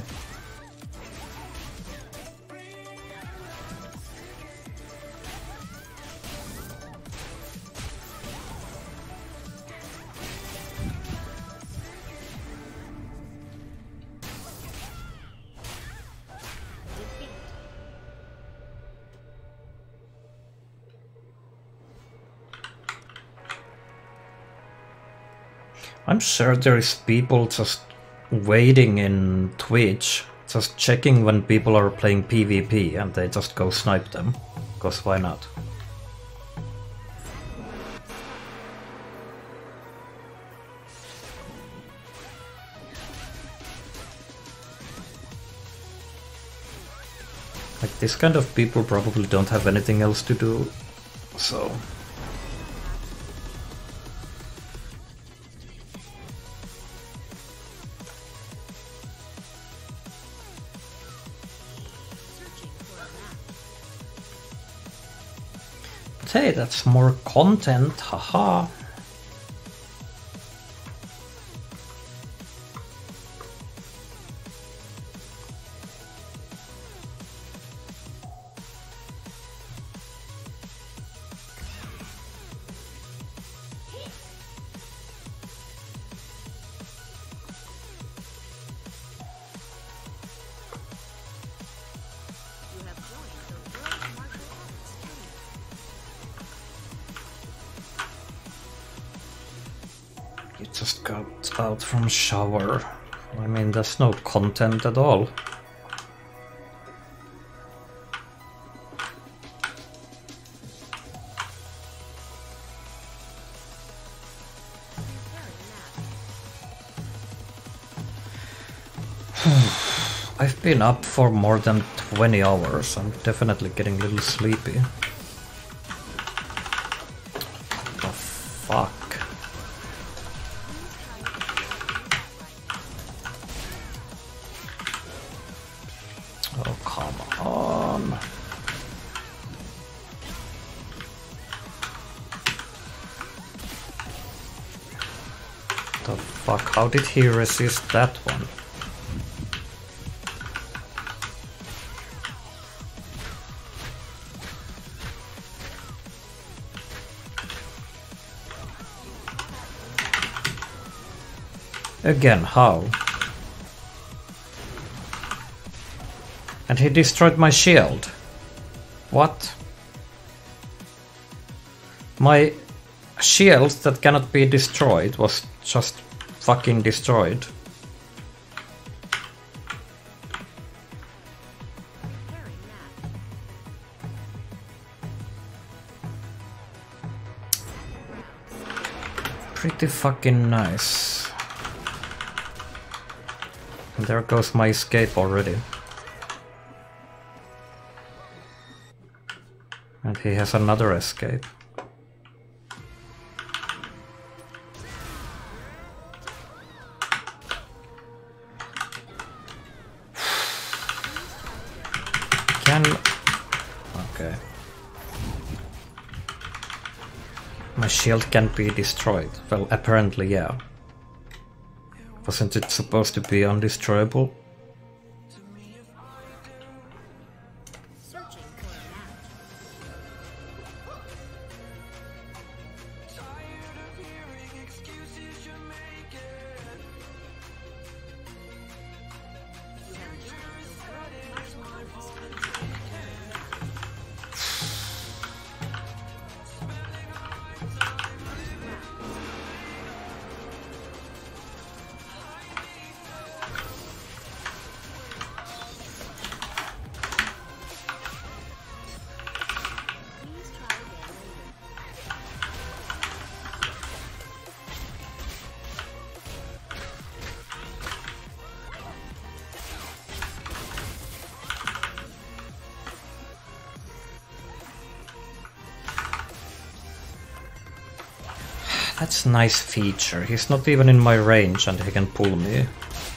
I'm sure there is people just waiting in Twitch, just checking when people are playing PvP and they just go snipe them. Because why not? Like, this kind of people probably don't have anything else to do, so... But hey, that's more content, haha! You just got out from shower. I mean, that's no content at all. I've been up for more than 20 hours. I'm definitely getting a little sleepy. What the fuck? Oh, come on. The fuck? How did he resist that one? Again, how? And he destroyed my shield. What? My shield that cannot be destroyed was just fucking destroyed. Pretty fucking nice. And there goes my escape already. And he has another escape. Okay. My shield can be destroyed. Well, apparently, yeah. Wasn't it supposed to be undestroyable? That's a nice feature. He's not even in my range and he can pull me.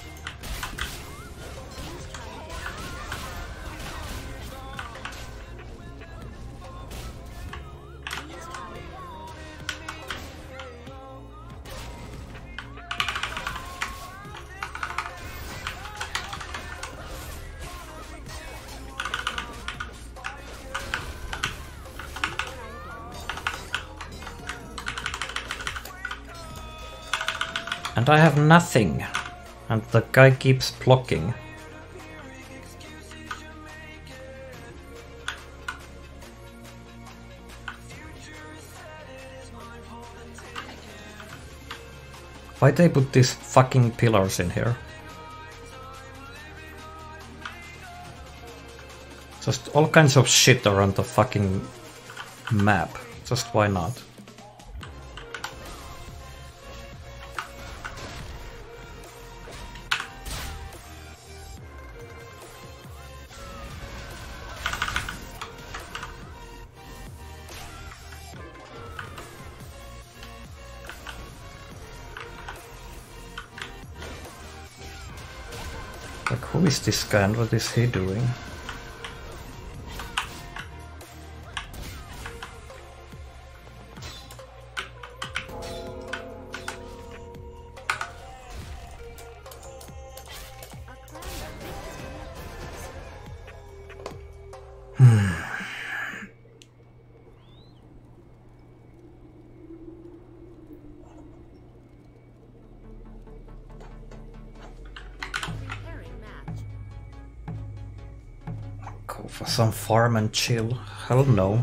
And I have nothing. And the guy keeps blocking. Why they put these fucking pillars in here? Just all kinds of shit around the fucking map. Just why not? Like, who is this guy and what is he doing? For some farm and chill. Hell no.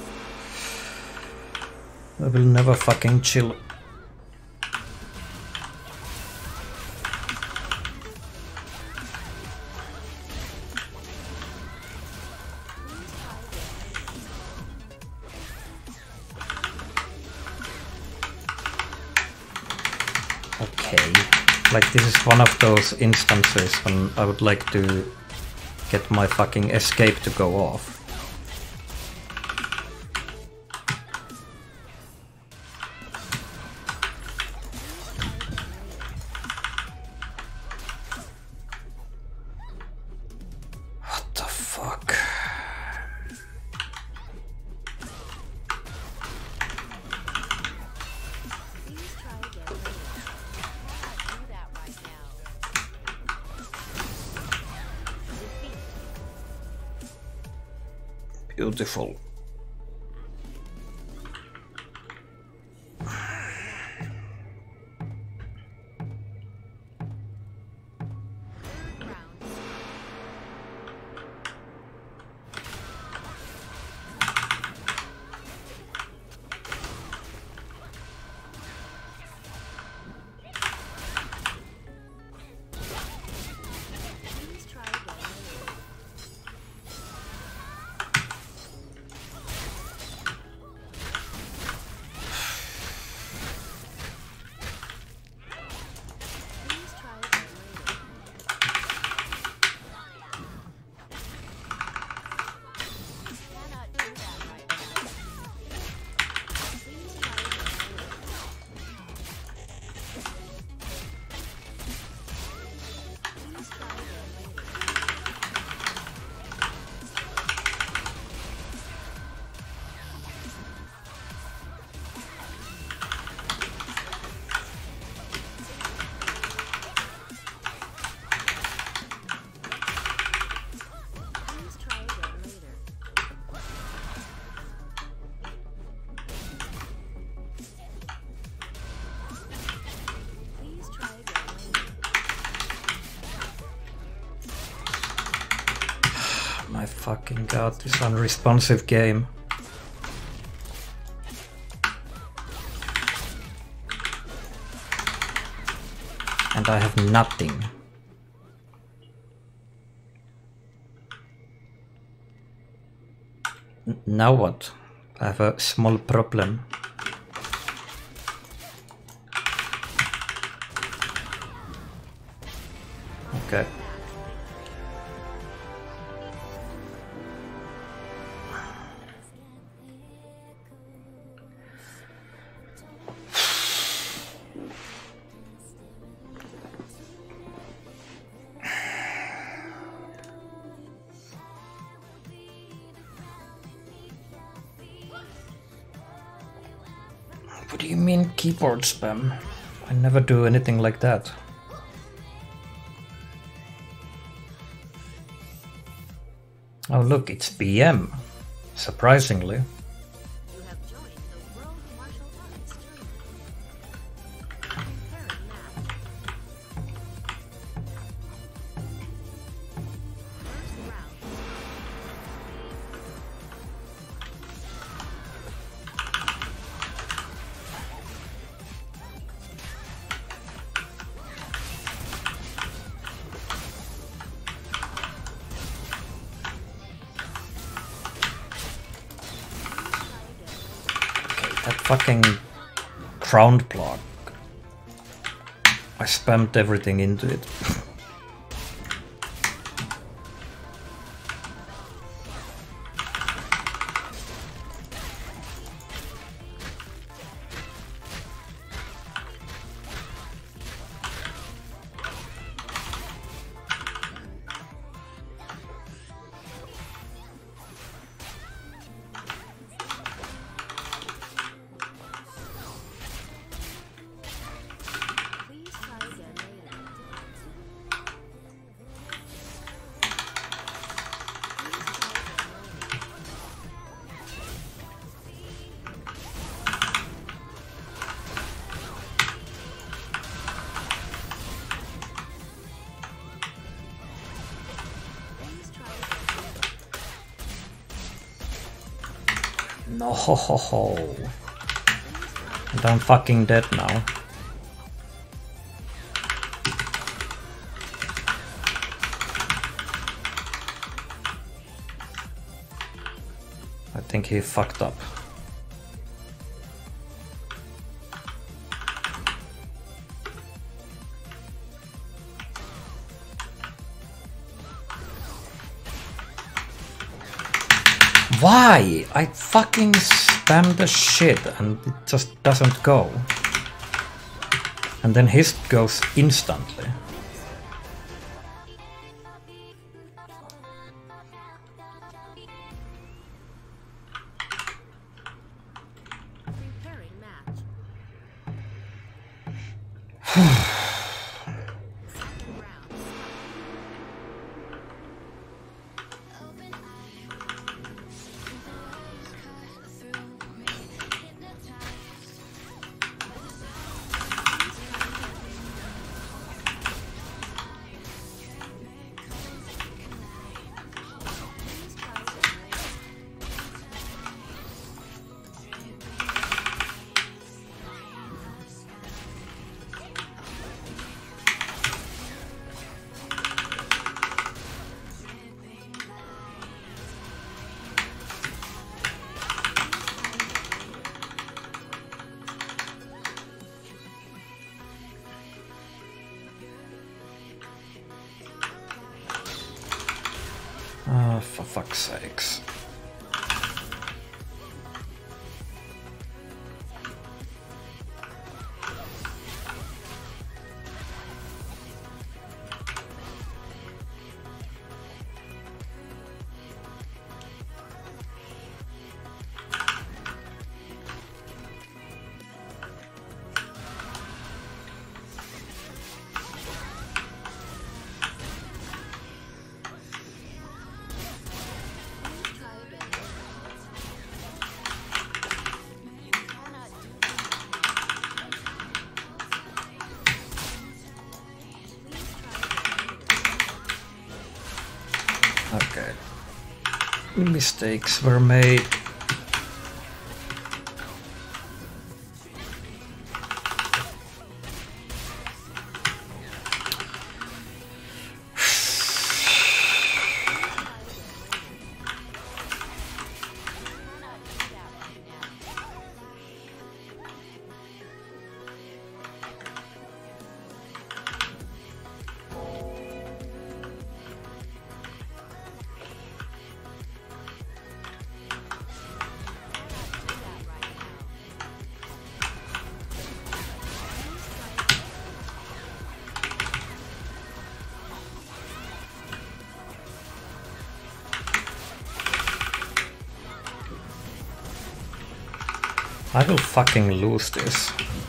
I will never fucking chill. Okay. Like, this is one of those instances when I would like to get my fucking escape to go off. What the fuck? Beautiful. My fucking god, this unresponsive game. And I have nothing. Now what? I have a small problem. Okay. What do you mean keyboard spam? I never do anything like that. Oh look, it's BM. Surprisingly. That fucking ground block. I spammed everything into it. No, and I'm fucking dead now. I think he fucked up. Why? I fucking spam the shit and it just doesn't go. And then his goes instantly. For fuck's sakes. Okay. Mistakes were made. I will fucking lose this.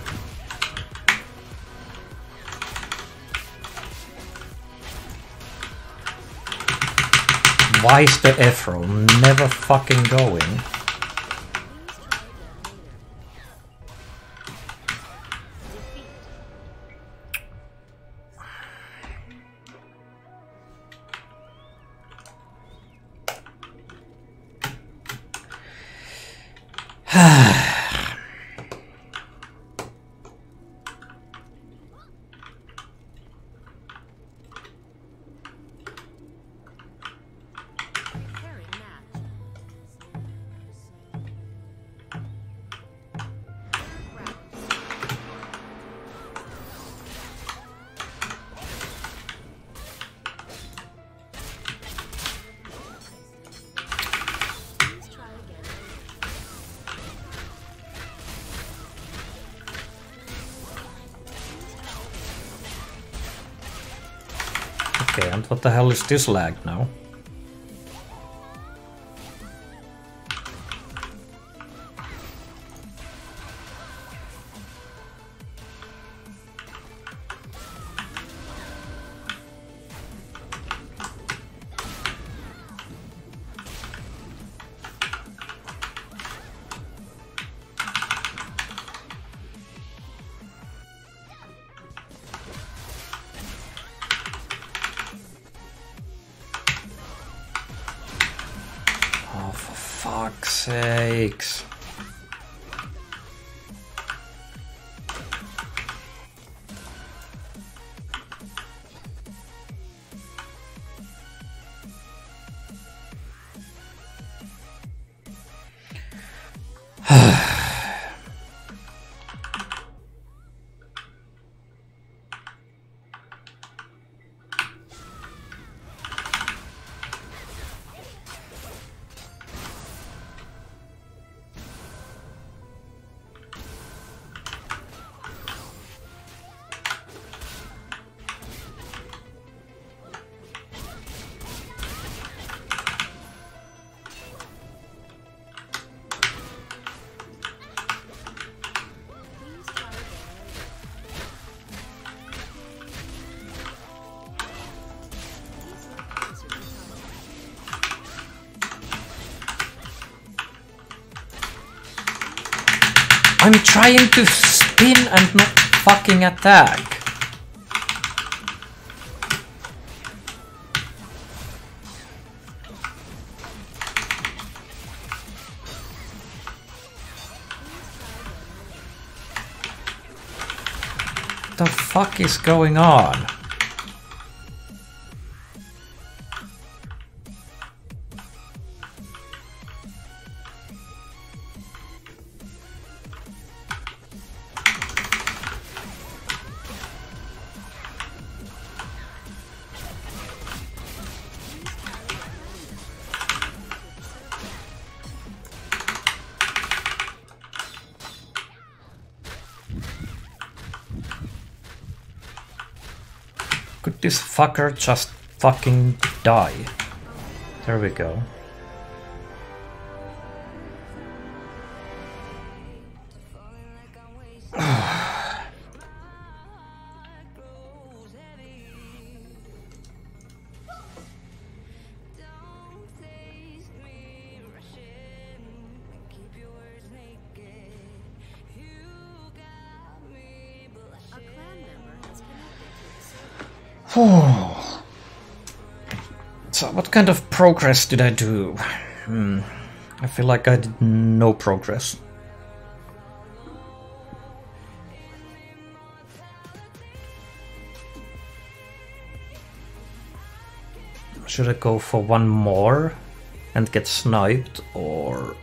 Why is the F-roll never fucking going? Okay, and what the hell is this lag now? Fuck's sakes. I'm trying to spin and not fucking attack. What the fuck is going on? Could this fucker just fucking die? There we go. So what kind of progress did I do? I feel like I did no progress. Should I go for one more and get sniped, or...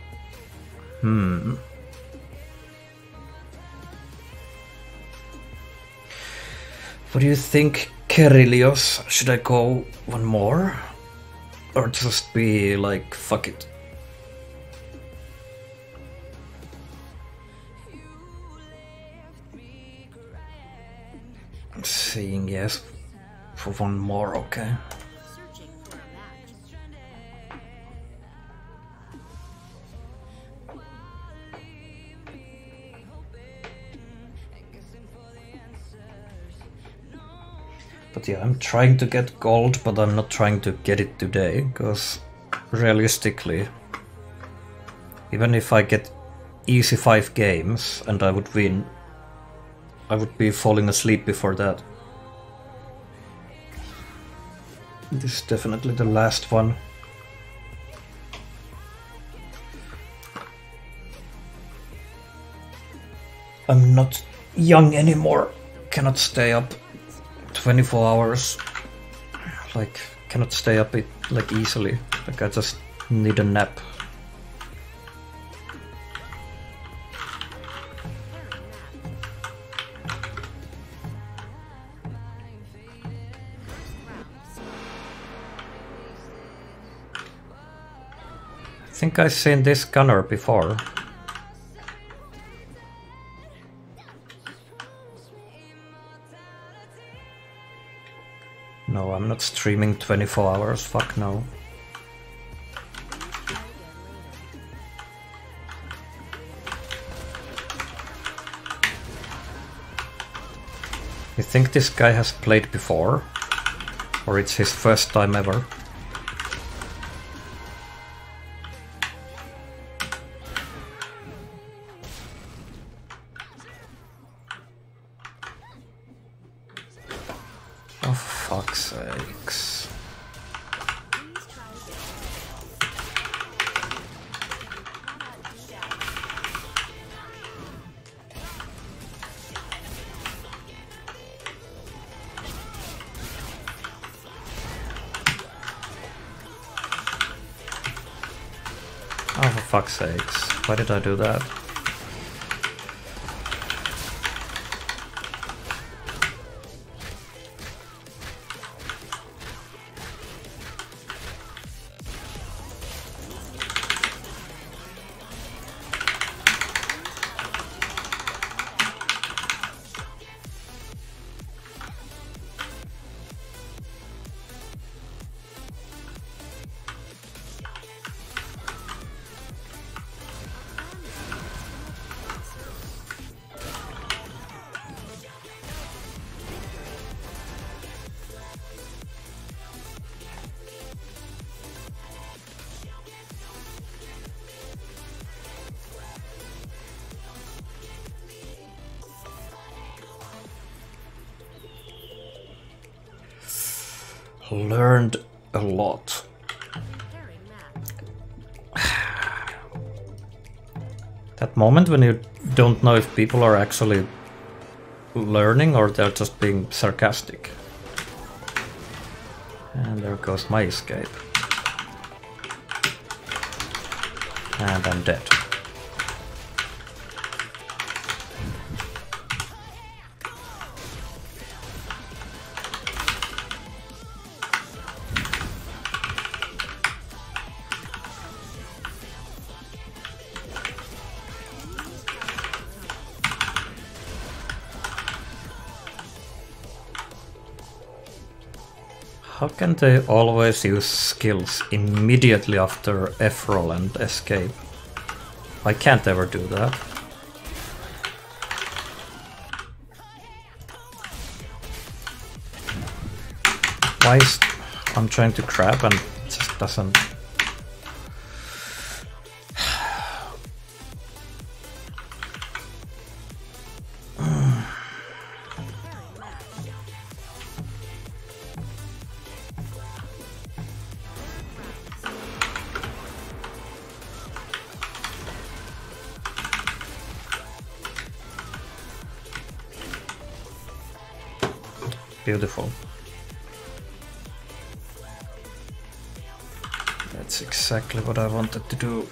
What do you think, Kerilios? Should I go one more? Or just be like, fuck it? I'm saying yes for one more, okay. But yeah, I'm trying to get gold, but I'm not trying to get it today, because realistically, even if I get easy 5 games and I would win, I would be falling asleep before that. This is definitely the last one. I'm not young anymore, cannot stay up 24 hours, like, cannot stay up it like easily, like I just need a nap. I think I've seen this gunner before. No, I'm not streaming 24 hours, fuck no. You think this guy has played before? Or it's his first time ever? Oh, for fuck's sakes. Oh, for fuck's sakes. Why did I do that? Learned a lot. That moment when you don't know if people are actually learning or they're just being sarcastic. And there goes my escape. And I'm dead. How can they always use skills immediately after F-roll and escape? I can't ever do that. Why is... I'm trying to grab and it just doesn't... Beautiful. That's exactly what I wanted to do.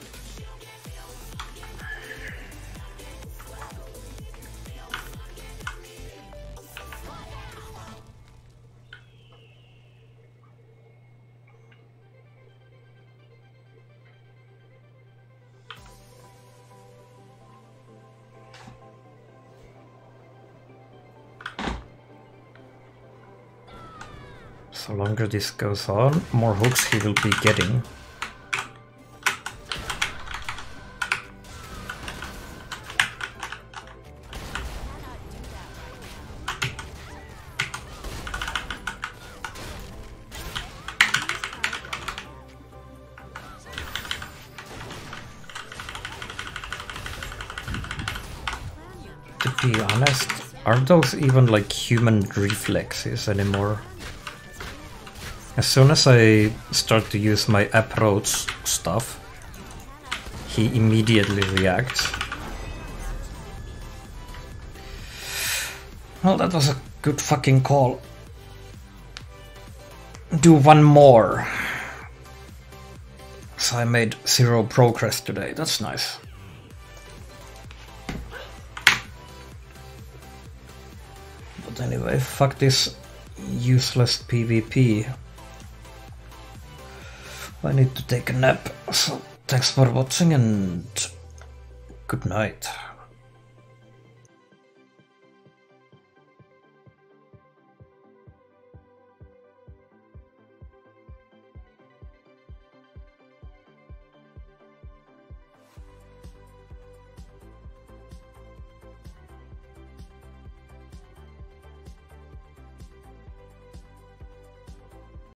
The longer this goes on, more hooks he will be getting. To be honest, are those even like human reflexes anymore? As soon as I start to use my approach stuff, he immediately reacts. Well, that was a good fucking call. Do one more. So I made 0 progress today, that's nice. But anyway, fuck this useless PvP. I need to take a nap, so thanks for watching and good night.